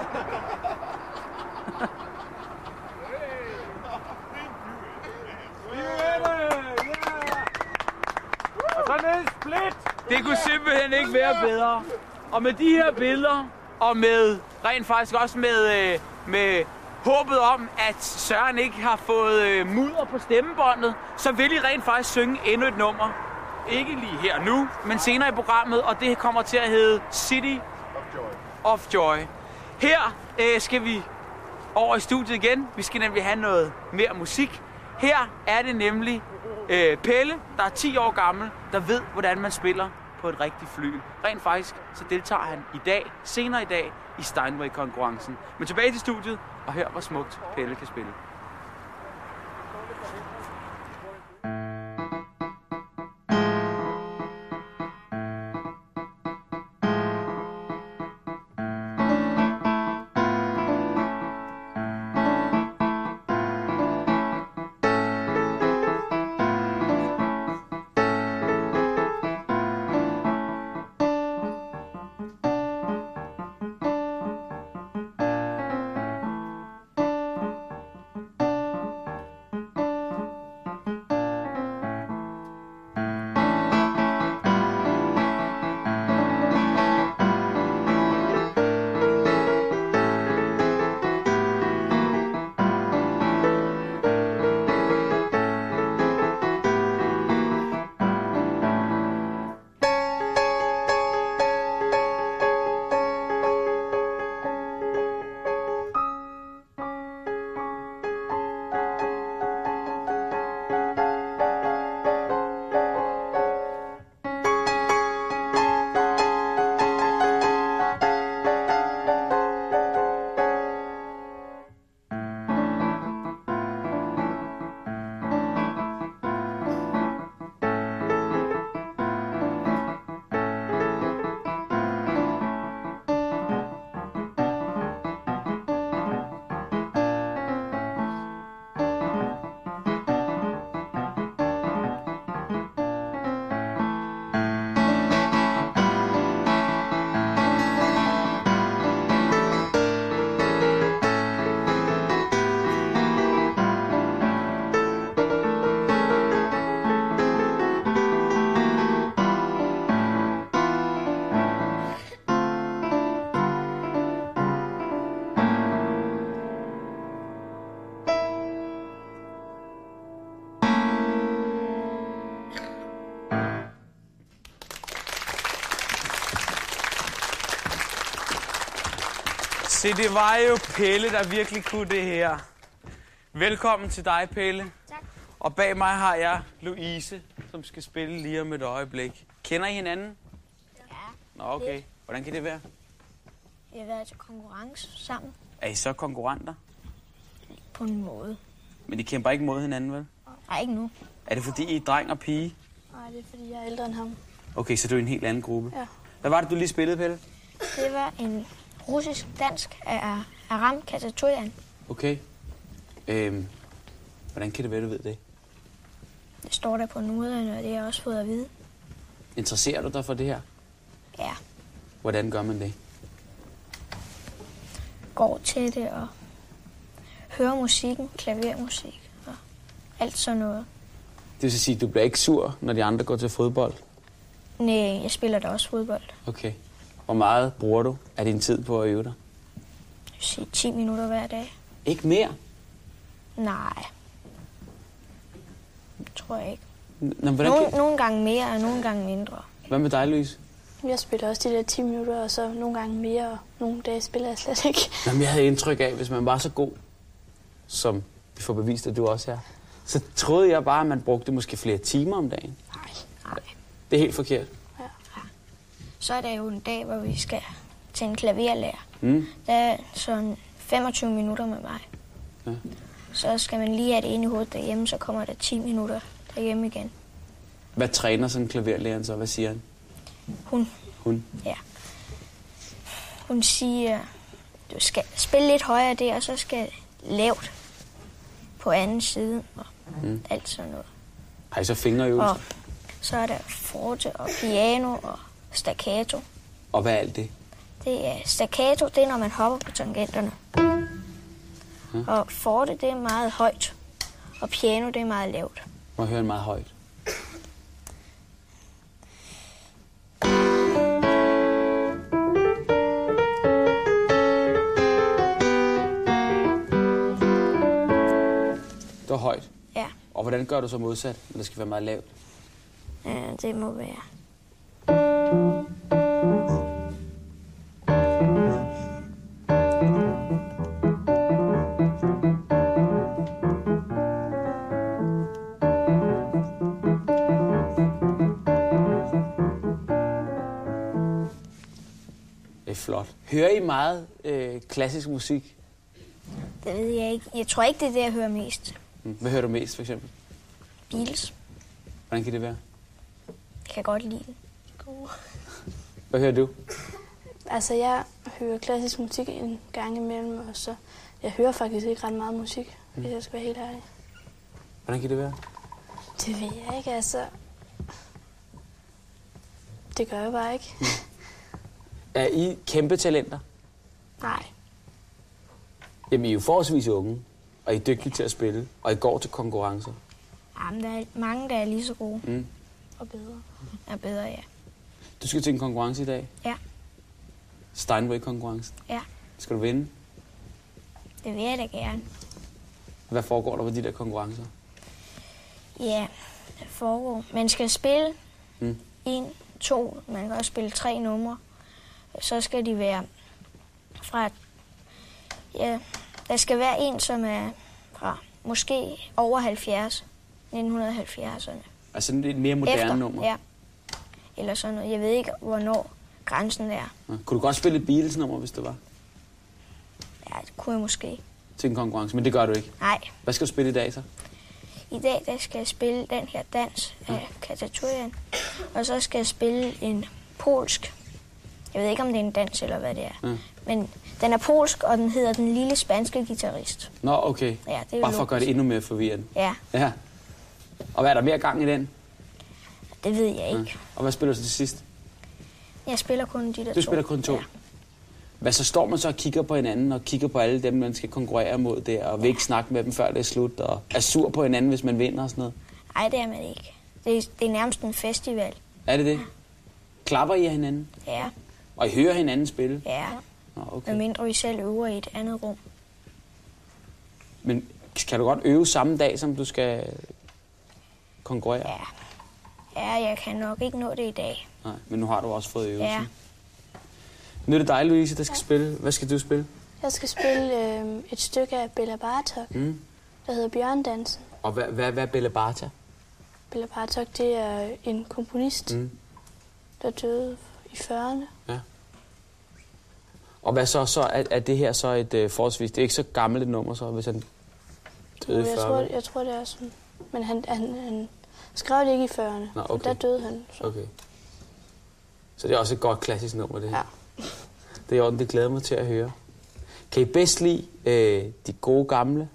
Og så ned split. Det kunne simpelthen ikke være bedre. Og med de her billeder, og med rent faktisk også med, øh, med håbet om, at Søren ikke har fået øh, mudder på stemmebåndet, så vil I rent faktisk synge endnu et nummer. Ikke lige her nu, men senere i programmet, og det kommer til at hedde City of Joy. Her øh, skal vi over i studiet igen. Vi skal nemlig have noget mere musik. Her er det nemlig øh, Pelle, der er ti år gammel, der ved, hvordan man spiller på et rigtigt flyl. Rent faktisk, så deltager han i dag, senere i dag, i Steinway-konkurrencen. Men tilbage til studiet, og hør, hvor smukt Pelle kan spille. Se, det var jo Pelle, der virkelig kunne det her. Velkommen til dig, Pelle. Tak. Og bag mig har jeg Louise, som skal spille lige om et øjeblik. Kender I hinanden? Ja. Nå, okay. Hvordan kan det være? Vi har været til konkurrence sammen Er I så konkurrenter? på en måde. Men I kæmper ikke mod hinanden, vel? Nej, ikke nu. Er det fordi, I er dreng og pige? Nej, det er fordi, jeg er ældre end ham. Okay, så du er i en helt anden gruppe. Ja. Hvad var det, du lige spillede, Pelle? Det var en russisk-dansk af Aram Khachaturian. Okay. Øhm, hvordan kan det være, du ved det? Det står der på noderne, og det har jeg også fået at vide. Interesserer du dig for det her? Ja, Hvordan gør man det? går til det og høre musikken, klavermusik og alt sådan noget. Det vil sige, at du bliver ikke sur, når de andre går til fodbold? Nej, jeg spiller da også fodbold. Okay. Hvor meget bruger du af din tid på at øve dig? Det vil sige ti minutter hver dag. Ikke mere? Nej. Det tror jeg ikke. Nå, nogle, kan... nogle gange mere og nogle gange mindre. Hvad med dig, Louise? Jeg spiller også de der ti minutter, og så nogle gange mere, og nogle dage spiller jeg slet ikke. Jamen, jeg havde indtryk af, hvis man var så god, som vi får bevist, at du også er, så troede jeg bare, at man brugte måske flere timer om dagen. Nej, nej. Det er helt forkert. Ja. Så er der jo en dag, hvor vi skal til en klaverlærer. Mm. Der er sådan femogtyve minutter med mig. Ja. Så skal man lige have det inde i hovedet derhjemme, så kommer der ti minutter derhjemme igen. Hvad træner sådan en klaverlærer så? Hvad siger han? Hun. Hun? Ja. Hun siger, du skal spille lidt højere der, og så skal lavt på anden side og mm. alt sådan noget. Har I så fingerøvelser? Og så er der forte og piano og staccato. Og hvad er alt det? Det er staccato, det er når man hopper på tangenterne. Ja. Og forte, det er meget højt. Og piano, det er meget lavt. Må jeg høre en meget højt? Det var højt? Ja. Og hvordan gør du så modsat, når det skal være meget lavt? Ja, det må være. Det er flot. Hører I meget øh, klassisk musik? Det ved jeg ikke. Jeg tror ikke, det er det, jeg hører mest. Hvad hører du mest, for eksempel? Beatles. Hvordan kan det være? Jeg kan godt lide den. Hvad hører du? Altså, jeg hører klassisk musik en gang imellem, og så... Jeg hører faktisk ikke ret meget musik, mm. hvis jeg skal være helt ærlig. Hvordan kan det være? Det ved jeg ikke, altså... Det gør jeg bare ikke. Mm. Er I kæmpe talenter? Nej. Jamen, I er jo forholdsvis unge, og I er dygtige til at spille, og I går til konkurrencer. Jamen, der er mange, der er lige så gode. Mm. Og bedre. Er bedre, ja. Du skal til en konkurrence i dag? Ja. Steinway-konkurrencen? Ja. Skal du vinde? Det vil jeg da gerne. Hvad foregår der på de der konkurrencer? Ja, det foregår. Man skal spille mm. en, to, man kan også spille tre numre. Så skal de være fra... Ja, der skal være en, som er fra måske over halvfjerds, nitten halvfjerdserne. Altså et mere moderne Efter, nummer? Ja. Eller sådan noget. Jeg ved ikke, hvornår grænsen er. Ja. Kunne du godt spille et Beatles-nummer, hvis det var? Ja, det kunne jeg måske. Til en konkurrence, men det gør du ikke? Nej. Hvad skal du spille i dag så? I dag der skal jeg spille den her dans af Katatourian. Og så skal jeg spille en polsk. Jeg ved ikke, om det er en dans eller hvad det er. Ja. Men den er polsk, og den hedder Den Lille Spanske Guitarist. Nå, okay. Ja, det er bare for at gøre det endnu mere forvirrende. Ja. Ja. Og hvad er der mere gang i den? Det ved jeg ikke. Ja. Og hvad spiller du til sidst? Jeg spiller kun de der du to. Du spiller kun to? Ja. Hvad så står man så og kigger på hinanden, og kigger på alle dem, man skal konkurrere mod der, og vil ikke snakke med dem, før det er slut, og er sur på hinanden, hvis man vinder og sådan noget? Nej, det er man ikke. Det er, det er nærmest en festival. Er det det? Ja. Klapper I af hinanden? Ja. Og I hører hinanden spille? Ja. Nå, okay. Med mindre vi selv øver i et andet rum. Men kan du godt øve samme dag, som du skal konkurrere? Ja. Ja, jeg kan nok ikke nå det i dag. Nej, men nu har du også fået øvelsen. Ja. Nu er det dig, Louise, der skal ja. spille. Hvad skal du spille? Jeg skal spille øh, et stykke af Bela Bartok, mm. der hedder Bjørndansen. Og hvad, hvad, hvad er Bela Bartok? Bela Bartok, det er en komponist, mm. der døde i fyrrerne. Ja. Og hvad så? Så er, er det her så et uh, forholdsvis... Det er ikke så gammelt et nummer, så, hvis han døde i fyrrerne? Jeg tror, jeg tror, det er sådan. Men han, han, han skrev det ikke i fyrrerne. Nå, okay. Der døde han. Så. Okay. Så det er også et godt klassisk nummer, det her. Ja. Det er ordentligt, det glæder mig til at høre. Kan I bedst lide øh, de gode gamle?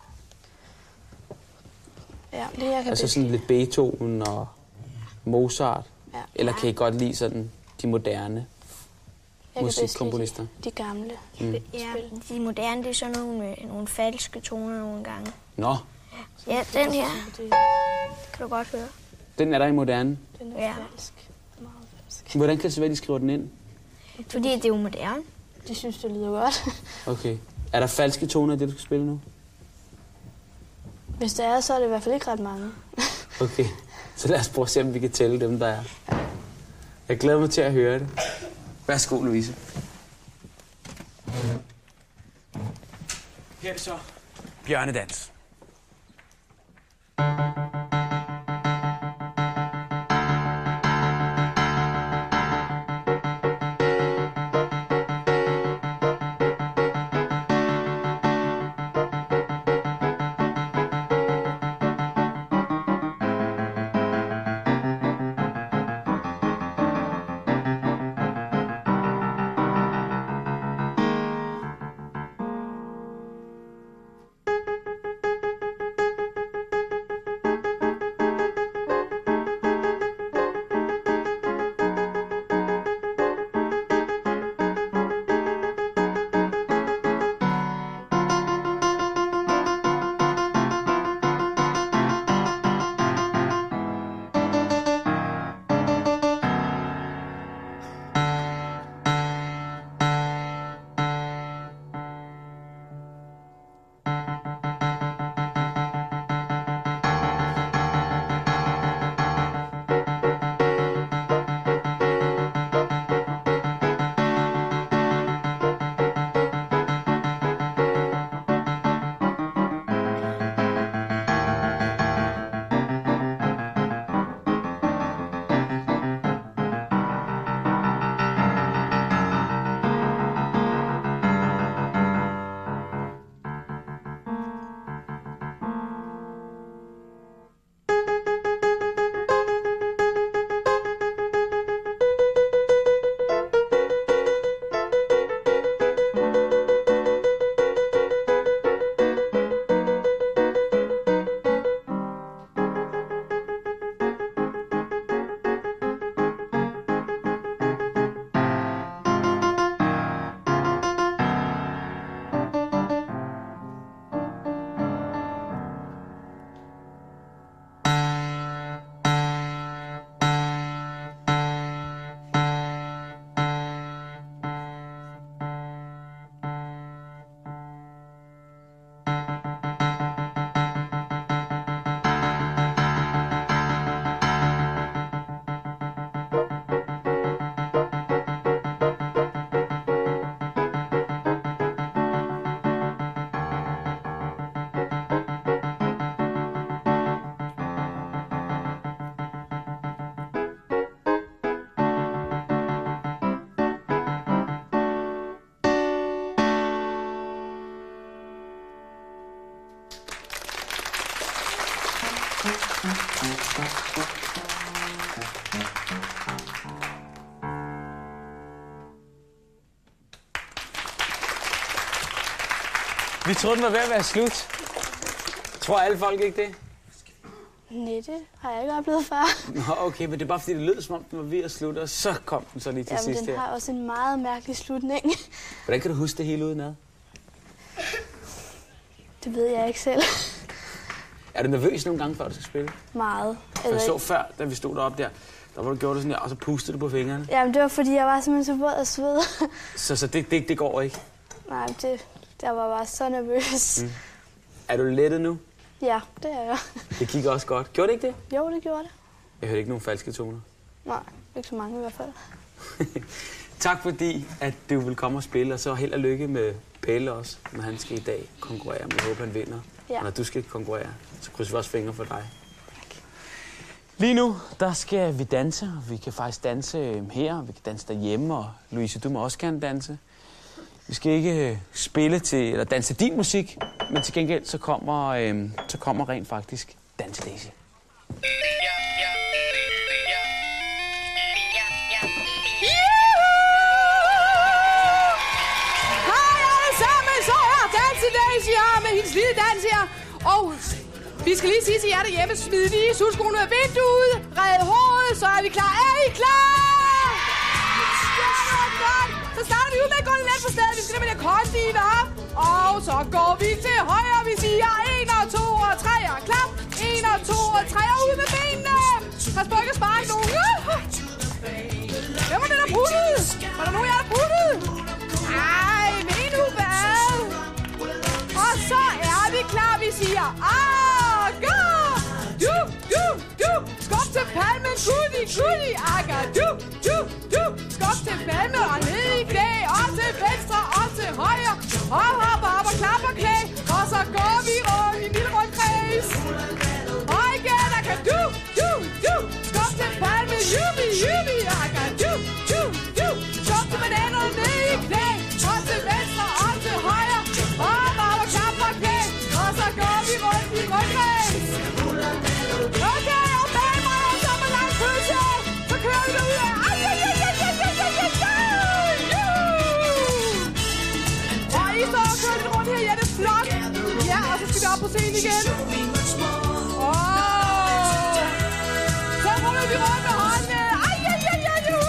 Ja, det jeg kan altså bedst sådan lidt Beethoven og Mozart? Ja. Eller kan I godt lide sådan de moderne? Jeg musikkomponister? De gamle. Mm. Ja, de moderne, det er sådan nogle, nogle falske toner nogle gange. Nå. Ja, den her. Det kan du godt høre. Den er der i moderne? Den er ja. falsk. Meget falsk. Hvordan kan det så være, de skriver den ind? Fordi det er jo moderne. De synes, det lyder godt. Okay. Er der falske toner i det, du skal spille nu? Hvis det er, så er det i hvert fald ikke ret mange. Okay. Så lad os prøve at se, om vi kan tælle dem, der er. Jeg glæder mig til at høre det. Værsgo, Louise. Her er det så bjørnedans. Vi troede, den var ved at være slut. Tror alle folk ikke det? Nej, det har jeg ikke oplevet før. Nå, okay, men det er bare fordi, det lød som om, den var ved at slutte, og så kom den så lige til Jamen, sidst den her. har også en meget mærkelig slutning. Hvordan kan du huske det hele udenad? Det ved jeg ikke selv. Er du nervøs nogle gange, før du skal spille? Meget. For jeg så før, da vi stod deroppe der, der var du gjort det sådan her, og så pustede du på fingrene. Jamen, det var fordi, jeg var simpelthen så våd og sved. Så, så det, det, det går ikke? Nej, det, jeg var bare så nervøs. Mm. Er du lettet nu? Ja, det er jeg. Det gik også godt. Gjorde det ikke det? Jo, det gjorde det. Jeg hørte ikke nogen falske toner. Nej, ikke så mange i hvert fald. Tak fordi, at du vil komme og spille, og så held og lykke med Pelle også, når han skal i dag konkurrere. Jeg håber, han vinder. Ja. Og når du skal konkurrere, så krydser vi også fingre for dig. Tak. Lige nu, der skal vi danse, og vi kan faktisk danse her, vi kan danse derhjemme, og Louise, du må også gerne danse. Vi skal ikke spille til, eller danse din musik, men til gengæld så kommer, øh, så kommer rent faktisk Danse Daisy. Daisy her med hendes lille dans her. Og vi skal lige sige til jer derhjemme, smid lige sudskoene ud af vinduet, red håret, så er vi klar. Er I klar? Ja, det var godt. Så starter vi ud med at gå lidt på stedet. Vi skal nemlig have kondien op. Og så går vi til højre. Vi siger en og to og tre og klap. En og to og tre og ud med benene. Pas på ikke at sparke nogen. Hvem var det, der puttede? Var der nogen, jeg der puttede? Ej, men nu hvad? Og så er vi klar. Vi siger ah, go! Du, du, du. Skub til palmen. Goodie, goodie. Aga, du, du, du. Skub til palmen og ned i knæ. Og til venstre og til højre. Og hop op og klap og knæ. Og så går vi rundt i en lille rundkreds. Og igen, aga, du, du, du. Skub til palmen. Jubi, jubi. Aga, du, du, du. Skub til bananerne ned i knæ. Og til venstre og til højre. Og hop op og klap og knæ. Og så går vi rundt i en rundkreds. Okay, og bag mig og så med lang pølse. Så kører vi derud af. Ej, ej, aj, aj, aj, aj, aj, aj, aj. Og I står og kører lidt rundt her. Ja, det er flot. Ja, og så skal vi op på scenen igen. Åh. Så ruller vi rundt med håndene. Ej, ej, aj, aj, aj.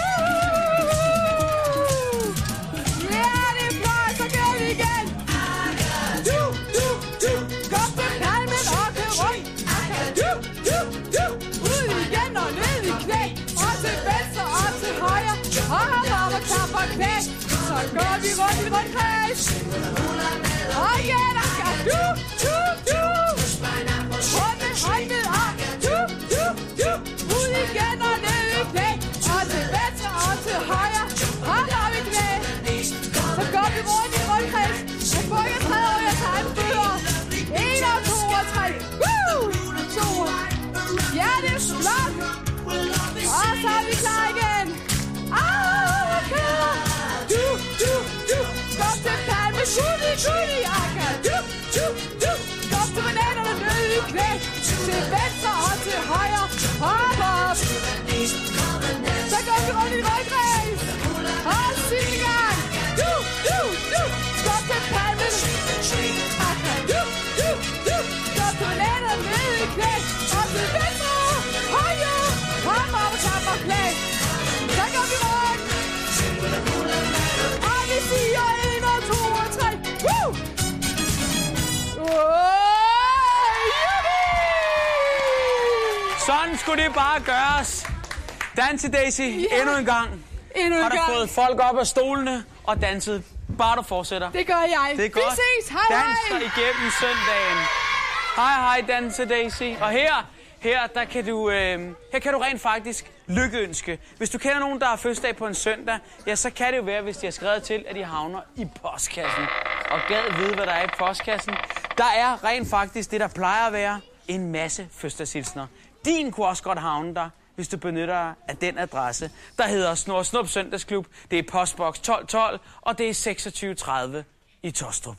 Ja, det er flot. Så kører vi igen. Du, du, du. Skub til palmen og kør rundt. Du, du, du. Ud igen og ned i knæ. Og til venstre og til højre. Og hop op og klap og knæ. Så går vi rundt i rundkreds. Og igen, og skal du, du, du. Rundt med hånden op. Du, du, du. Ud igen og ned i knæ. Og til venstre og til højre. Og op i knæ. Så går vi rundt i rundkreds. Jeg får ikke træde over jeres egen fødder. En og to og tre. Woo! To. Ja, det er flot. Og så er vi klar igen. Ah, okay. Du, du, du. Skub til palmen. Goodie, goodie. Akka. Du, du, du. Skub til bananerne ned i knæ. Til venstre og til højre. Hop op. Så går vi rundt i rundkreds. Og sidste gang. Du, du, du. Skub til palmen. Akka. Du, du, du. Skub til bananerne ned i knæ. Og til venstre. Højre. Hop op og klap og knæ. Så går vi rundt. Og vi siger en og to og tre. Woo! Sådan skulle det bare gøres. Danse Daisy, yeah. endnu en gang. Endnu en Har du gang. fået folk op af stolene og danset? Bare du fortsætter. Det gør jeg. Det er godt. Vi ses. Hej, Danser hej. igennem søndagen. Hej, hej, Danse Daisy. Og her, her, der kan du, øh, her kan du rent faktisk lykkeønske. Hvis du kender nogen, der har fødselsdag på en søndag, ja, så kan det jo være, hvis de har skrevet til, at de havner i postkassen. Og gad vide, hvad der er i postkassen. Der er rent faktisk det, der plejer at være en masse fødselsdagshilsner. Din kunne også godt havne der, hvis du benytter dig af den adresse, der hedder Snor Snup Søndagsklub. Det er postboks tolv tolv, og det er seksogtyve tredive i Tostrup.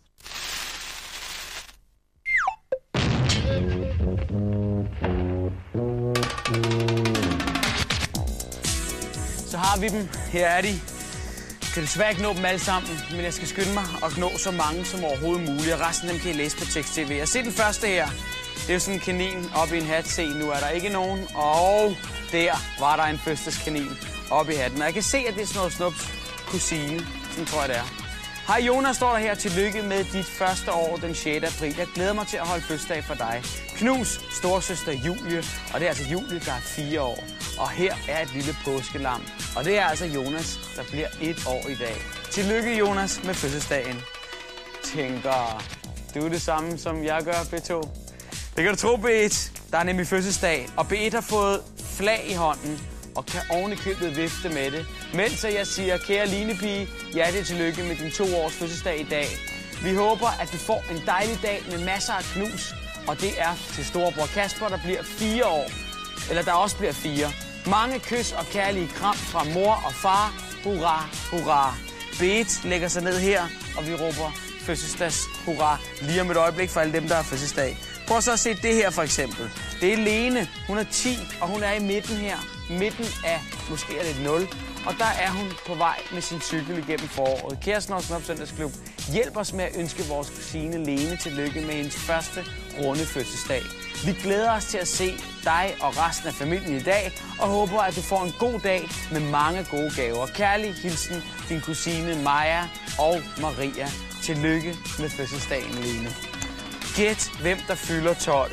Så har vi dem. Her er de. Jeg kan desværre ikke nå dem alle sammen, men jeg skal skynde mig og nå så mange som overhovedet muligt. Og resten af dem kan I læse på tekst-tv. Jeg ser den første her. Det er jo sådan en kanin oppe i en hat. Se, nu er der ikke nogen. Og der var der en fødselskanin oppe i hatten. Og jeg kan se, at det er Snor Snups kusine. Sådan tror jeg, det er. Hej Jonas, står der her. Tillykke med dit første år den sjette april. Jeg glæder mig til at holde fødselsdag for dig. Knus storsøster Julie. Og det er altså Julie, der er fire år. Og her er et lille påskelam. Og det er altså Jonas, der bliver et år i dag. Tillykke Jonas med fødselsdagen. Tænker du det samme, som jeg gør, B to? Det kan du tro, B et. Der er nemlig fødselsdag, og B et har fået flag i hånden og kan oven i købet vifte med det. Mens jeg siger, kære Line-pige, hjertelig tillykke med din to års fødselsdag i dag. Vi håber, at du får en dejlig dag med masser af knus, og det er til storebror Kasper, der bliver fire år. Eller der også bliver fire. Mange kys og kærlige kram fra mor og far. Hurra, hurra. B et lægger sig ned her, og vi råber fødselsdags hurra lige om et øjeblik for alle dem, der har fødselsdag. Prøv så at se det her for eksempel. Det er Lene. Hun er ti, og hun er i midten her. Midten af måske er det nul. Og der er hun på vej med sin cykel igennem foråret. Kære Snor Snup Søndagsklub, hjælp os med at ønske vores kusine Lene tillykke med hendes første runde fødselsdag. Vi glæder os til at se dig og resten af familien i dag, og håber, at du får en god dag med mange gode gaver. Kærlig hilsen, din kusine Maja og Maria. Tillykke med fødselsdagen, Lene. Gæt, hvem der fylder tolv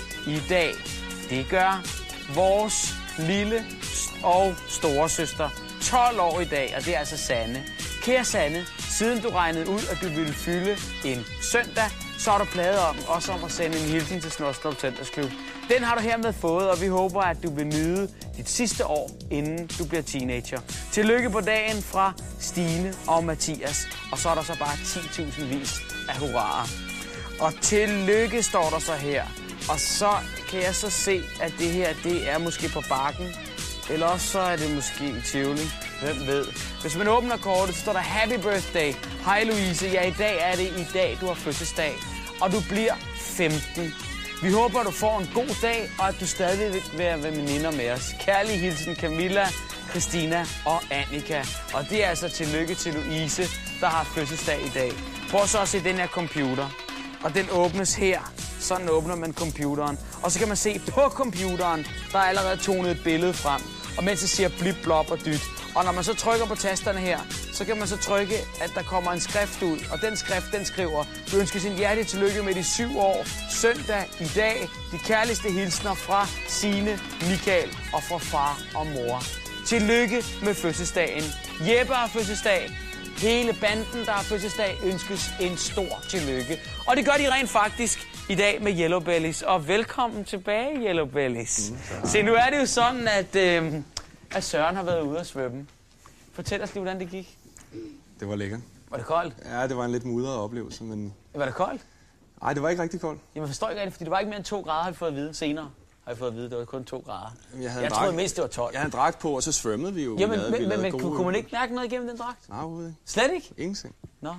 i dag. Det gør vores lille og store søster. tolv år i dag, og det er altså Sanne. Kære Sanne, siden du regnede ud, at du ville fylde en søndag, så har du pladet om, også om at sende en hilsen til Snostrup Søndagsklub. Den har du hermed fået, og vi håber, at du vil nyde dit sidste år, inden du bliver teenager. Tillykke på dagen fra Stine og Mathias, og så er der så bare ti tusind vis af hurraer. Og tillykke står der så her, og så kan jeg så se, at det her, det er måske på Bakken, eller også så er det måske i Tivoli. Hvem ved? Hvis man åbner kortet, så står der Happy Birthday. Hej Louise. Ja, i dag er det i dag, du har fødselsdag. Og du bliver femten. Vi håber, du får en god dag, og at du stadig vil være veninder med os. Kærlig hilsen Camilla, Christina og Annika. Og det er altså tillykke til Louise, der har fødselsdag i dag. Prøv så at se den her computer. Og den åbnes her. Sådan åbner man computeren. Og så kan man se på computeren, der er allerede tonet et billede frem. Og mens det siger blip, blop og dyt. Og når man så trykker på tasterne her, så kan man så trykke, at der kommer en skrift ud. Og den skrift, den skriver, du ønsker sin hjertelige tillykke med de syv år. Søndag i dag. De kærligste hilsner fra Signe, Michael og fra far og mor. Tillykke med fødselsdagen. Jeppe har fødselsdag. Hele banden, der har fødselsdag, ønskes en stor tillykke. Og det gør de rent faktisk i dag med Yellow Bellies. Og velkommen tilbage, Yellow Bellies. Mm, Se, nu er det jo sådan, at, øh, at Søren har været ude at svømme. Fortæl os lige, hvordan det gik. Det var lækkert. Var det koldt? Ja, det var en lidt mudret oplevelse, men... Var det koldt? Nej, det var ikke rigtig koldt. Jamen, jeg forstår ikke rigtigt, fordi det var ikke mere end to grader, har vi fået at vide senere. Har vi fået at vide, det var kun to grader. Jeg, havde jeg troede mest, det var tolv. Jeg havde en dragt på, og så svømmede vi jo. Jamen, vi lavede, men, vi men, men gode... kunne man ikke mærke noget igennem den dragt? Nej, overhovedet ikke. Slet ikke? Ingenting. Nå.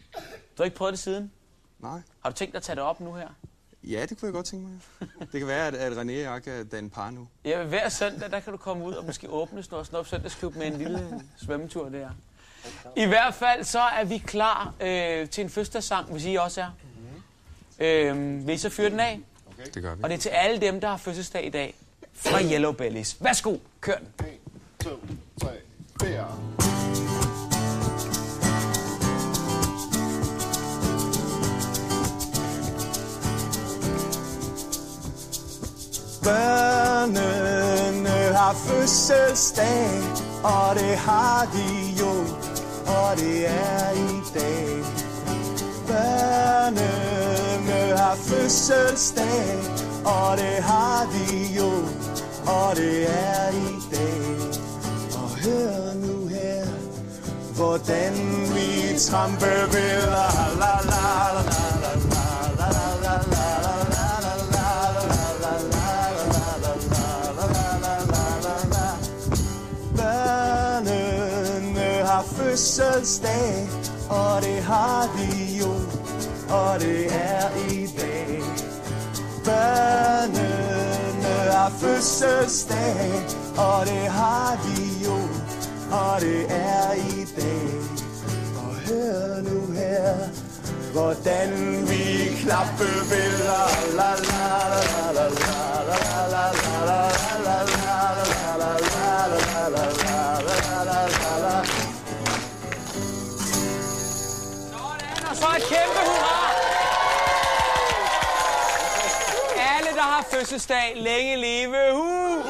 Du har ikke prøvet det siden? Nej. Har du tænkt dig at tage det op nu her? Ja, det kunne jeg godt tænke mig. Det kan være, at, at René og jeg kan danne par nu. Ja, hver søndag, der kan du komme ud og måske åbne Snostrup Søndagsklub med en lille svømmetur der. I hvert fald så er vi klar øh, til en fødselsdagssang, hvis I også er. Øh, vil I så fyre den af? Okay. Det gør vi. Og det er til alle dem, der har fødselsdag i dag. Fra Yellow Bellies. Værsgo, kør den. en, to, tre, fire. Børnene har fødselsdag, og det har de jo, og det er i dag. Børnene har fødselsdag, og det har de jo, og det er i dag. Og hør nu her, hvordan vi trampeviller. La la la la la la la la. Fødselsdag, og det har de jo, og det er i dag. Børnene har fødselsdag, og det har de jo, og det er i dag. Og hør nu her, hvordan vi klappeviller. La la la la la la la la la la la la. Så et kæmpe hurra! Alle, der har fødselsdag, længe leve. Uh!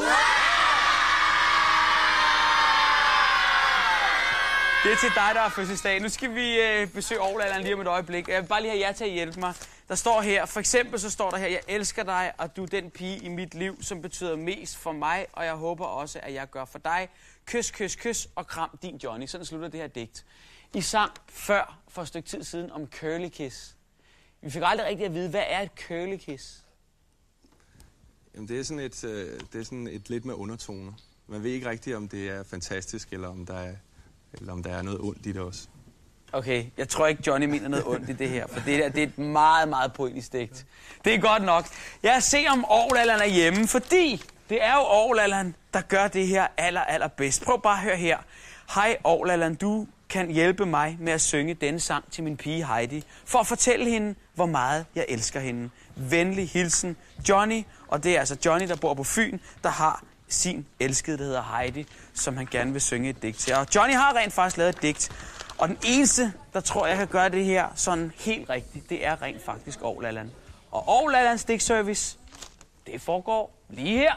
Det er til dig, der har fødselsdag. Nu skal vi øh, besøge Aarhusalderen lige om et øjeblik. Jeg vil bare lige have jer til at hjælpe mig. Der står her, for eksempel så står der her, jeg elsker dig, og du er den pige i mit liv, som betyder mest for mig, og jeg håber også, at jeg gør for dig. Kys, kys, kys, og kram din Johnny. Sådan slutter det her digt. I sang før, for et stykke tid siden, om curly kiss. Vi fik aldrig rigtig at vide, hvad er et curly kiss? Jamen, det er sådan et, øh, det er sådan et lidt med undertoner. Man ved ikke rigtigt, om det er fantastisk, eller om der er, eller om der er noget ondt i det også. Okay, jeg tror ikke, Johnny mener noget ondt i det her, for det, der, det er et meget, meget poetisk digt. Det er godt nok. Jeg ser om Aarhusalderen er hjemme, fordi det er jo Aarhusalderen, der gør det her aller, aller bedst. Prøv bare at høre her. Hej Aarhusalderen, du kan hjælpe mig med at synge denne sang til min pige Heidi, for at fortælle hende, hvor meget jeg elsker hende. venlig hilsen Johnny. Og det er altså Johnny, der bor på Fyn, der har sin elskede, der hedder Heidi, som han gerne vil synge et digt til. Og Johnny har rent faktisk lavet et digt. Og den eneste, der tror, jeg kan gøre det her sådan helt rigtigt, det er rent faktisk Aarhus Alland. Og Aarhus Allands digtservice, det foregår lige her.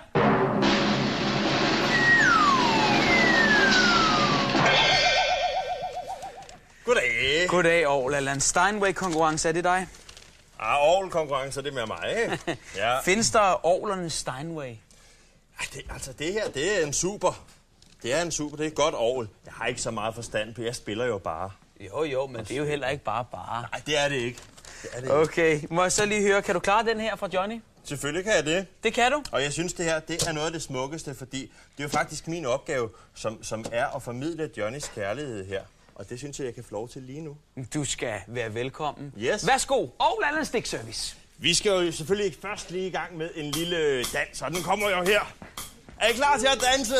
Goddag. Goddag, Aarhus Alland. Steinway-konkurrence, er det dig? Ah, Aarhus-konkurrence, det er med mig. Ja. Findes der Aarhus'ernes Steinway? Ej, det, altså det her, det er en super. Det er en super, det er et godt Aarhus. Jeg har ikke så meget forstand på, jeg spiller jo bare. Jo, jo, men det er jo heller ikke bare bare. Nej, det er det ikke. Det er det okay, ikke. Må jeg så lige høre, kan du klare den her fra Johnny? Selvfølgelig kan jeg det. Det kan du? Og jeg synes, det her det er noget af det smukkeste, fordi det er jo faktisk min opgave, som, som er at formidle Johnnys kærlighed her. Og det synes jeg, jeg kan få lov til lige nu. Du skal være velkommen. Yes. Værsgo, Aarhus Allands digtservice. Vi skal jo selvfølgelig først lige i gang med en lille dans, og den kommer jo her. Er I klar til at danse?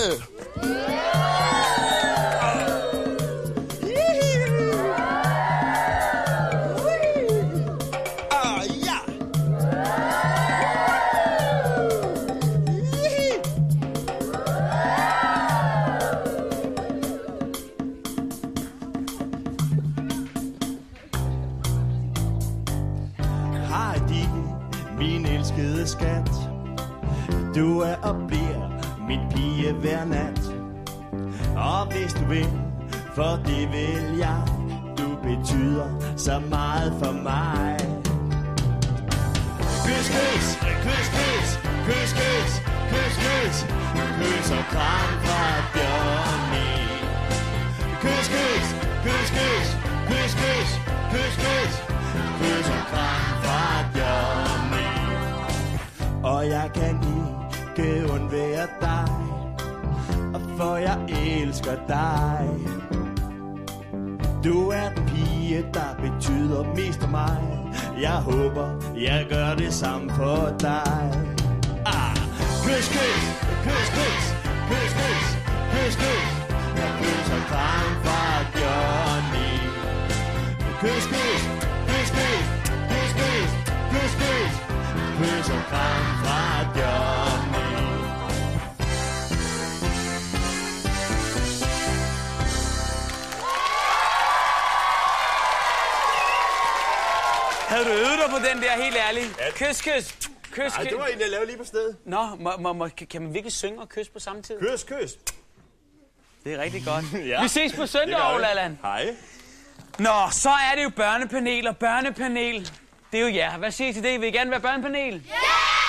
Skat. Du er og bliver min pige hver nat. Og hvis du vil, for det vil jeg. Du betyder så meget for mig. Kys, kys, kys, kys, kys, kys, kys, kys, kys og kram fra Johnny. Kys, kys, kys, kys, kys, kys, kys, kys, kys og kram fra Johnny. Og jeg kan ikke undvære dig, og for jeg elsker dig. Du er den pige, der betyder mest for mig. Jeg håber, jeg gør det samme for dig. Ah, kys, kys, kys, kys, kys, kys, kys, kys. Jeg kysser kram fra Johnny. Kys, kys, kys, kys, kys, kys, kys, kys. Kys og kram fra Johnny. Havde du øvet dig på den der, helt ærligt? Ja. Kys, kys, kys, Nej, det var en, jeg lavede lige på stedet. Nå, må, må, må, kan man virkelig synge og kysse på samme tid? Kys, kys. Det er rigtig godt. Ja. Vi ses på søndag, Aarhus Alland. Hej. Nå, så er det jo børnepanel og børnepanel. Det er jo jer. Hvad siger I til det? Vil I gerne være børnepanel? Ja! Yeah!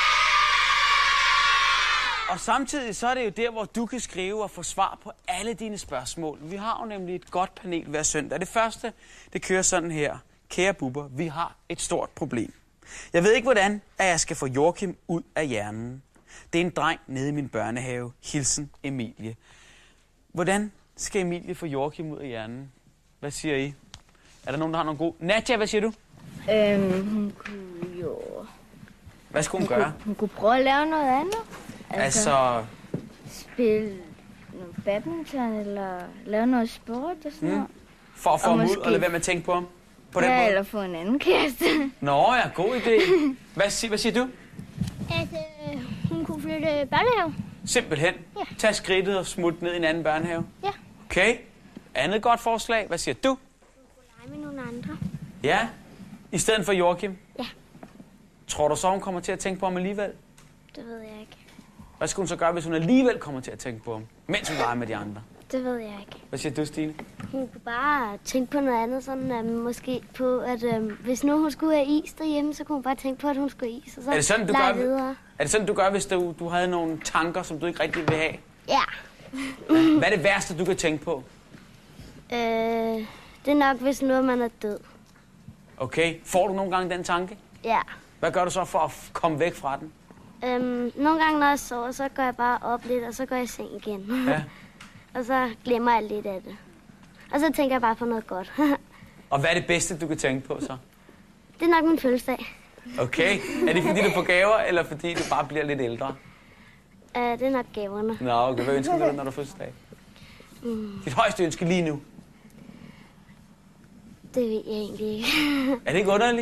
Og samtidig så er det jo der, hvor du kan skrive og få svar på alle dine spørgsmål. Vi har jo nemlig et godt panel hver søndag. Det første, det kører sådan her. Kære bubber, vi har et stort problem. Jeg ved ikke, hvordan at jeg skal få Joachim ud af hjernen. Det er en dreng nede i min børnehave. Hilsen Emilie. Hvordan skal Emilie få Joachim ud af hjernen? Hvad siger I? Er der nogen, der har nogle gode... Nadja, hvad siger du? Øhm, hun kunne jo... Hvad skulle hun, hun gøre? Kunne, hun kunne prøve at lave noget andet. Altså... altså... Spille noget badminton, eller lave noget sport og sådan noget. Mm. For at få ham måske... ud, eller hvad man tænker på ham? På den ja, måde? Eller få en anden kæreste. Nå ja, god idé. Hvad, sig, hvad siger du? At øh, hun kunne flytte børnehave. Simpelthen? Ja. Tag skridtet og smutte ned i en anden børnehave? Ja. Okay. Andet godt forslag. Hvad siger du? Hun kunne lege med nogle andre. Ja? I stedet for Joachim? Ja. Tror du så, hun kommer til at tænke på ham alligevel? Det ved jeg ikke. Hvad skal hun så gøre, hvis hun alligevel kommer til at tænke på ham, mens hun leger med de andre? Det ved jeg ikke. Hvad siger du, Stine? Hun kunne bare tænke på noget andet, sådan at måske på, at øh, hvis nu hun skulle have is derhjemme, så kunne hun bare tænke på, at hun skulle have is, og så er det sådan, du gør, videre. Er det sådan, du gør, hvis du, du havde nogle tanker, som du ikke rigtig vil have? Ja. Hvad er det værste, du kan tænke på? Øh, det er nok, hvis nu man er død. Okay. Får du nogle gange den tanke? Ja. Hvad gør du så for at komme væk fra den? Øhm, nogle gange, når jeg sover, så går jeg bare op lidt, og så går jeg i seng igen. Ja. Og så glemmer jeg lidt af det. Og så tænker jeg bare på noget godt. Og hvad er det bedste, du kan tænke på så? Det er nok min fødselsdag. Okay. Er det fordi, du får gaver, eller fordi du bare bliver lidt ældre? Uh, det er nok gaverne. Nå, okay. Hvad ønsker du dig, når du får fødselsdag? Mm. Dit højeste ønske lige nu? Det ved jeg egentlig ikke. Er det ikke underligt?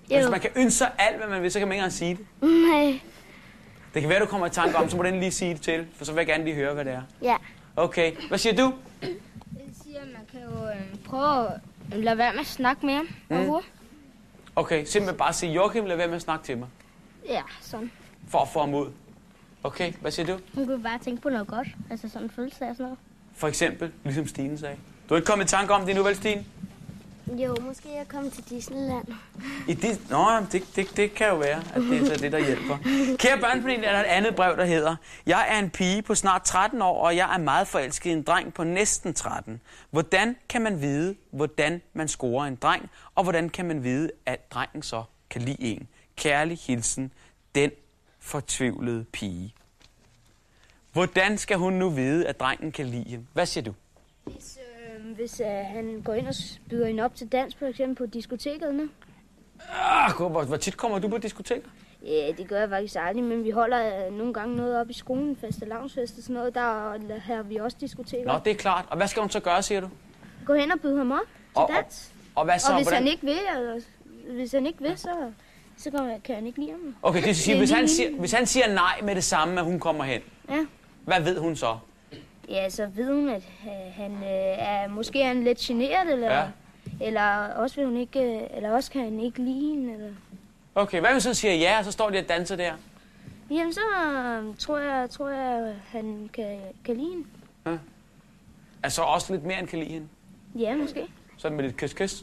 Hvis man kan ønske sig alt, hvad man vil, så kan man ikke engang sige det. Nej. Det kan være, du kommer i tanke om, så må den lige sige det til, for så vil jeg gerne lige høre, hvad det er. Ja. Okay, hvad siger du? Jeg siger, at man kan jo øh, prøve at lade være med at snakke med ham. Mm. Okay, simpelthen bare sige, Joachim, lad være med at snakke til mig. Ja, sådan. For at få ham ud. Okay, hvad siger du? Hun kunne bare tænke på noget godt. Altså sådan en følelse af sådan noget. For eksempel, ligesom Stine sagde. Du har ikke kommet i tanke om det nu, vel, Stine? Jo, måske jeg kommer til Disneyland. I det, nå, det, det, det kan jo være, at det er så det, der hjælper. Kære børnefamilie, er der et andet brev, der hedder: Jeg er en pige på snart tretten år, og jeg er meget forelsket i en dreng på næsten tretten. Hvordan kan man vide, hvordan man scorer en dreng, og hvordan kan man vide, at drengen så kan lide en? Kærlig hilsen, den fortvivlede pige. Hvordan skal hun nu vide, at drengen kan lide hende? Hvad siger du? Hvis, øh, hvis øh, han går ind og byder hende op til dans, for eksempel på diskoteket nu. Ah, hvor, hvor tit kommer du på diskoteker? Ja, det gør jeg faktisk aldrig, men vi holder øh, nogle gange noget op i skolen, fastelavnsfest og sådan noget. Der har vi også diskoteker. Nå, det er klart. Og hvad skal hun så gøre, siger du? Gå hen og byde ham op til og, dans. Og, og hvad så? Og hvis hvordan? han ikke vil, eller, hvis han ikke vil, så, så kan han ikke lide ham. Okay, det vil sige, hvis han, siger, hvis han siger nej med det samme, at hun kommer hen, ja. Hvad ved hun så? Ja, så ved hun, at øh, han øh, er måske er han lidt generet, eller, ja. eller også vil hun ikke, øh, eller også kan han ikke lide hende, eller. Okay, hvad hvis han siger ja, og så står de og danser der? Jamen, så øh, tror jeg, tror jeg, han kan, kan lide hende. Ja. Altså også lidt mere, end kan lide hende? Ja, måske. Sådan med lidt kys-kys?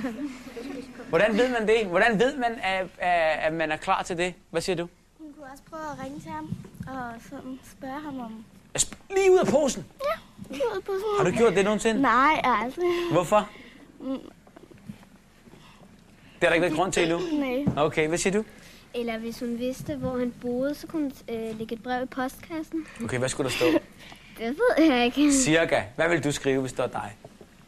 Hvordan ved man det? Hvordan ved man, at, at man er klar til det? Hvad siger du? Hun kunne også prøve at ringe til ham og sådan spørge ham om... Lige ud af posen? Ja, lige ud af posen. Har du gjort det nogensinde? Nej, aldrig. Hvorfor? Mm. Det er der ikke været grund til endnu? Nej. Okay, hvad siger du? Eller hvis hun vidste, hvor han boede, så kunne hun øh, lægge et brev i postkassen. Okay, hvad skulle der stå? Det ved jeg ikke. Cirka. Hvad vil du skrive, hvis det var dig?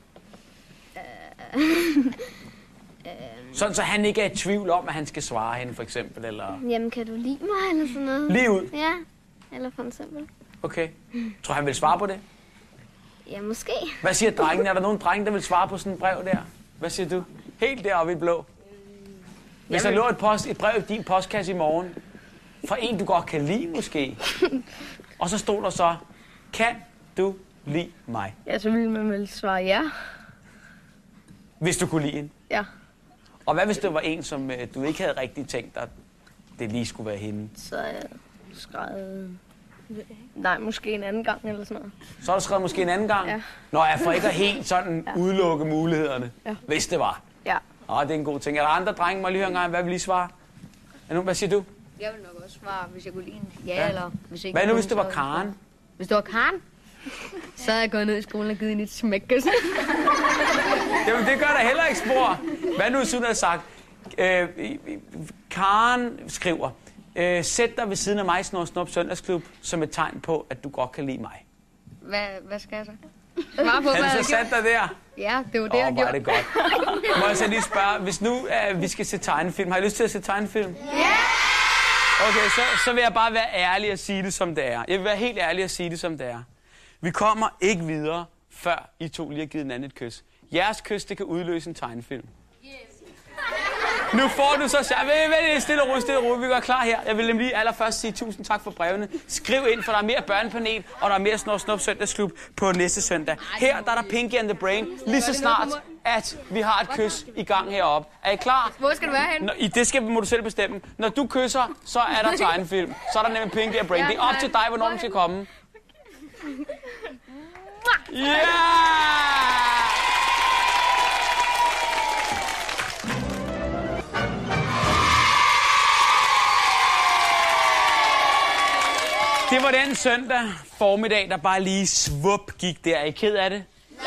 Sådan, så han ikke er i tvivl om, at han skal svare hende, for eksempel, eller... Jamen, kan du lide mig, eller sådan noget? Lige ud? Ja, eller for eksempel. Okay. Tror han vil svare på det? Ja, måske. Hvad siger drengen? Er der nogen drenge, der vil svare på sådan et brev der? Hvad siger du? Helt deroppe i blå. Hvis der lå et, post, et brev i din postkasse i morgen, fra en, du godt kan lide, måske, og så stod der så, kan du lide mig? Ja, så ville man vel svare ja. Hvis du kunne lide hende? Ja. Og hvad hvis det var en, som øh, du ikke havde rigtig tænkt dig, det lige skulle være hende? Så er jeg skrevet... Nej, måske en anden gang eller sådan noget. Så har du skrevet måske en anden gang? Ja. Nå, jeg får ikke helt sådan Ja. udelukke mulighederne, Ja. hvis det var. Ja. Åh, det er en god ting. Er der andre drenge, må jeg lige høre en gang, hvad vil I svare? Er nu, hvad siger du? Jeg vil nok også svare, hvis jeg kunne lide en ja, Ja. eller hvis ikke... Hvad nu, kunne, hvis det var så- Karen? Hvis det var Karen, så havde jeg gået ned i skolen og givet hende et smækkes. Jamen, det gør der heller ikke spor. Hvad nu, hvis hun havde sagt? Øh, Karen skriver, øh, sæt dig ved siden af mig i Snor Snop Søndagsklub som et tegn på, at du godt kan lide mig. Hvad, hvad skal jeg så? Svare på, Har hvad du jeg så sat dig der? Ja, det var det, Åh, jeg hvor er gjorde. det godt. Må jeg så lige spørge, hvis nu uh, vi skal se tegnefilm, har I lyst til at se tegnefilm? Ja! Okay, så, så vil jeg bare være ærlig og sige det, som det er. Jeg vil være helt ærlig og sige det, som det er. Vi kommer ikke videre, før I to lige har givet hinanden et kys. Jeres kys, det kan udløse en tegnefilm. Nu får du så... Vent, vent, stille og roligt, stille og roligt. Vi går klar her. Jeg vil nemlig allerførst sige tusind tak for brevene. Skriv ind, for der er mere børnepanel, og der er mere Snor Snop Søndagsklub på næste søndag. Her der er der Pinky and the Brain, lige så snart, at vi har et kys i gang heroppe. Er I klar? Hvor skal du være henne? Når, I, det skal, må du selv bestemme. Når du kysser, så er der tegnefilm. Så er der nemlig Pinky and Brain. Det er op til dig, hvornår den skal komme. Ja! Yeah! Det var den søndag formiddag, der bare lige svup gik der. Er I ked af det? Ja!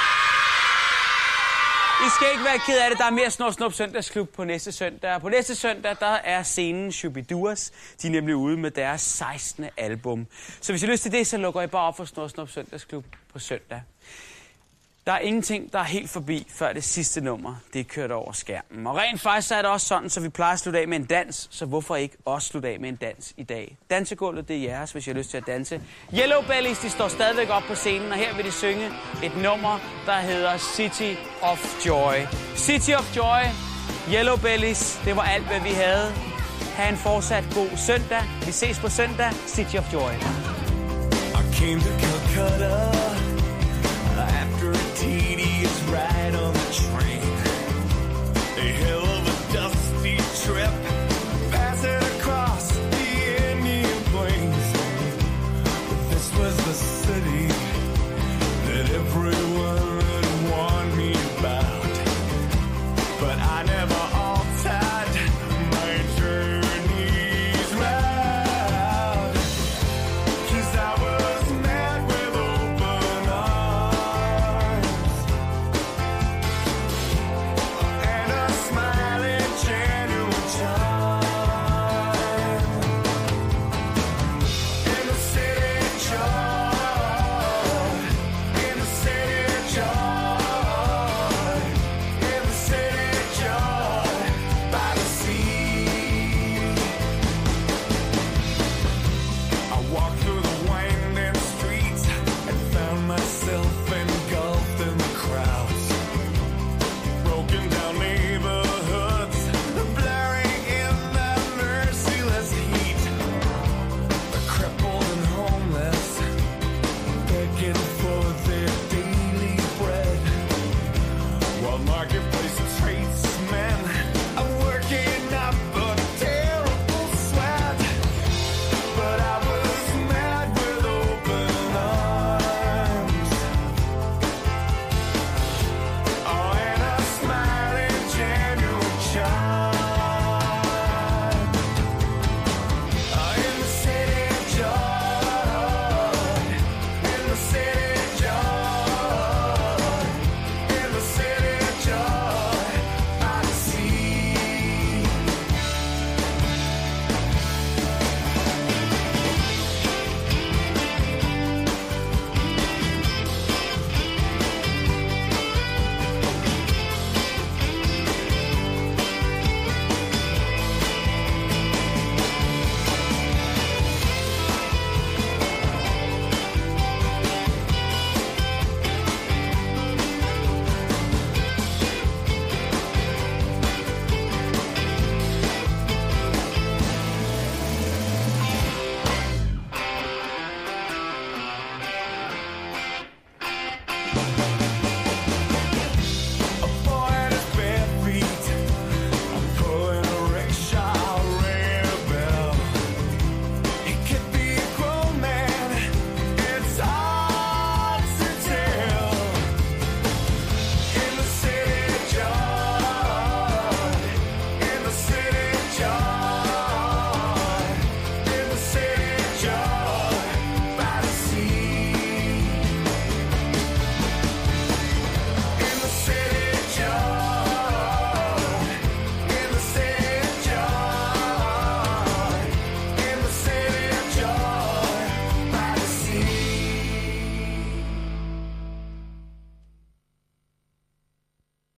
I skal ikke være ked af det. Der er mere Snor Snop Søndagsklub på næste søndag. På næste søndag, der er scenen Shubiduas. De er nemlig ude med deres sekstende album. Så hvis I har lyst til det, så lukker I bare op for Snor Snop Søndagsklub på søndag. Der er ingenting, der er helt forbi, før det sidste nummer, det er kørt over skærmen. Og rent faktisk så er det også sådan, så vi plejer at slutte af med en dans, så hvorfor ikke også slutte af med en dans i dag? Dansegulvet, det er jeres, hvis I har lyst til at danse. Yellow Bellies, de står stadigvæk op på scenen, og her vil de synge et nummer, der hedder City of Joy. City of Joy, Yellow Bellies, det var alt, hvad vi havde. Ha' en fortsat god søndag. Vi ses på søndag. City of Joy. I came to Calcutta after a tedious ride on the train. A hell of a dusty trip.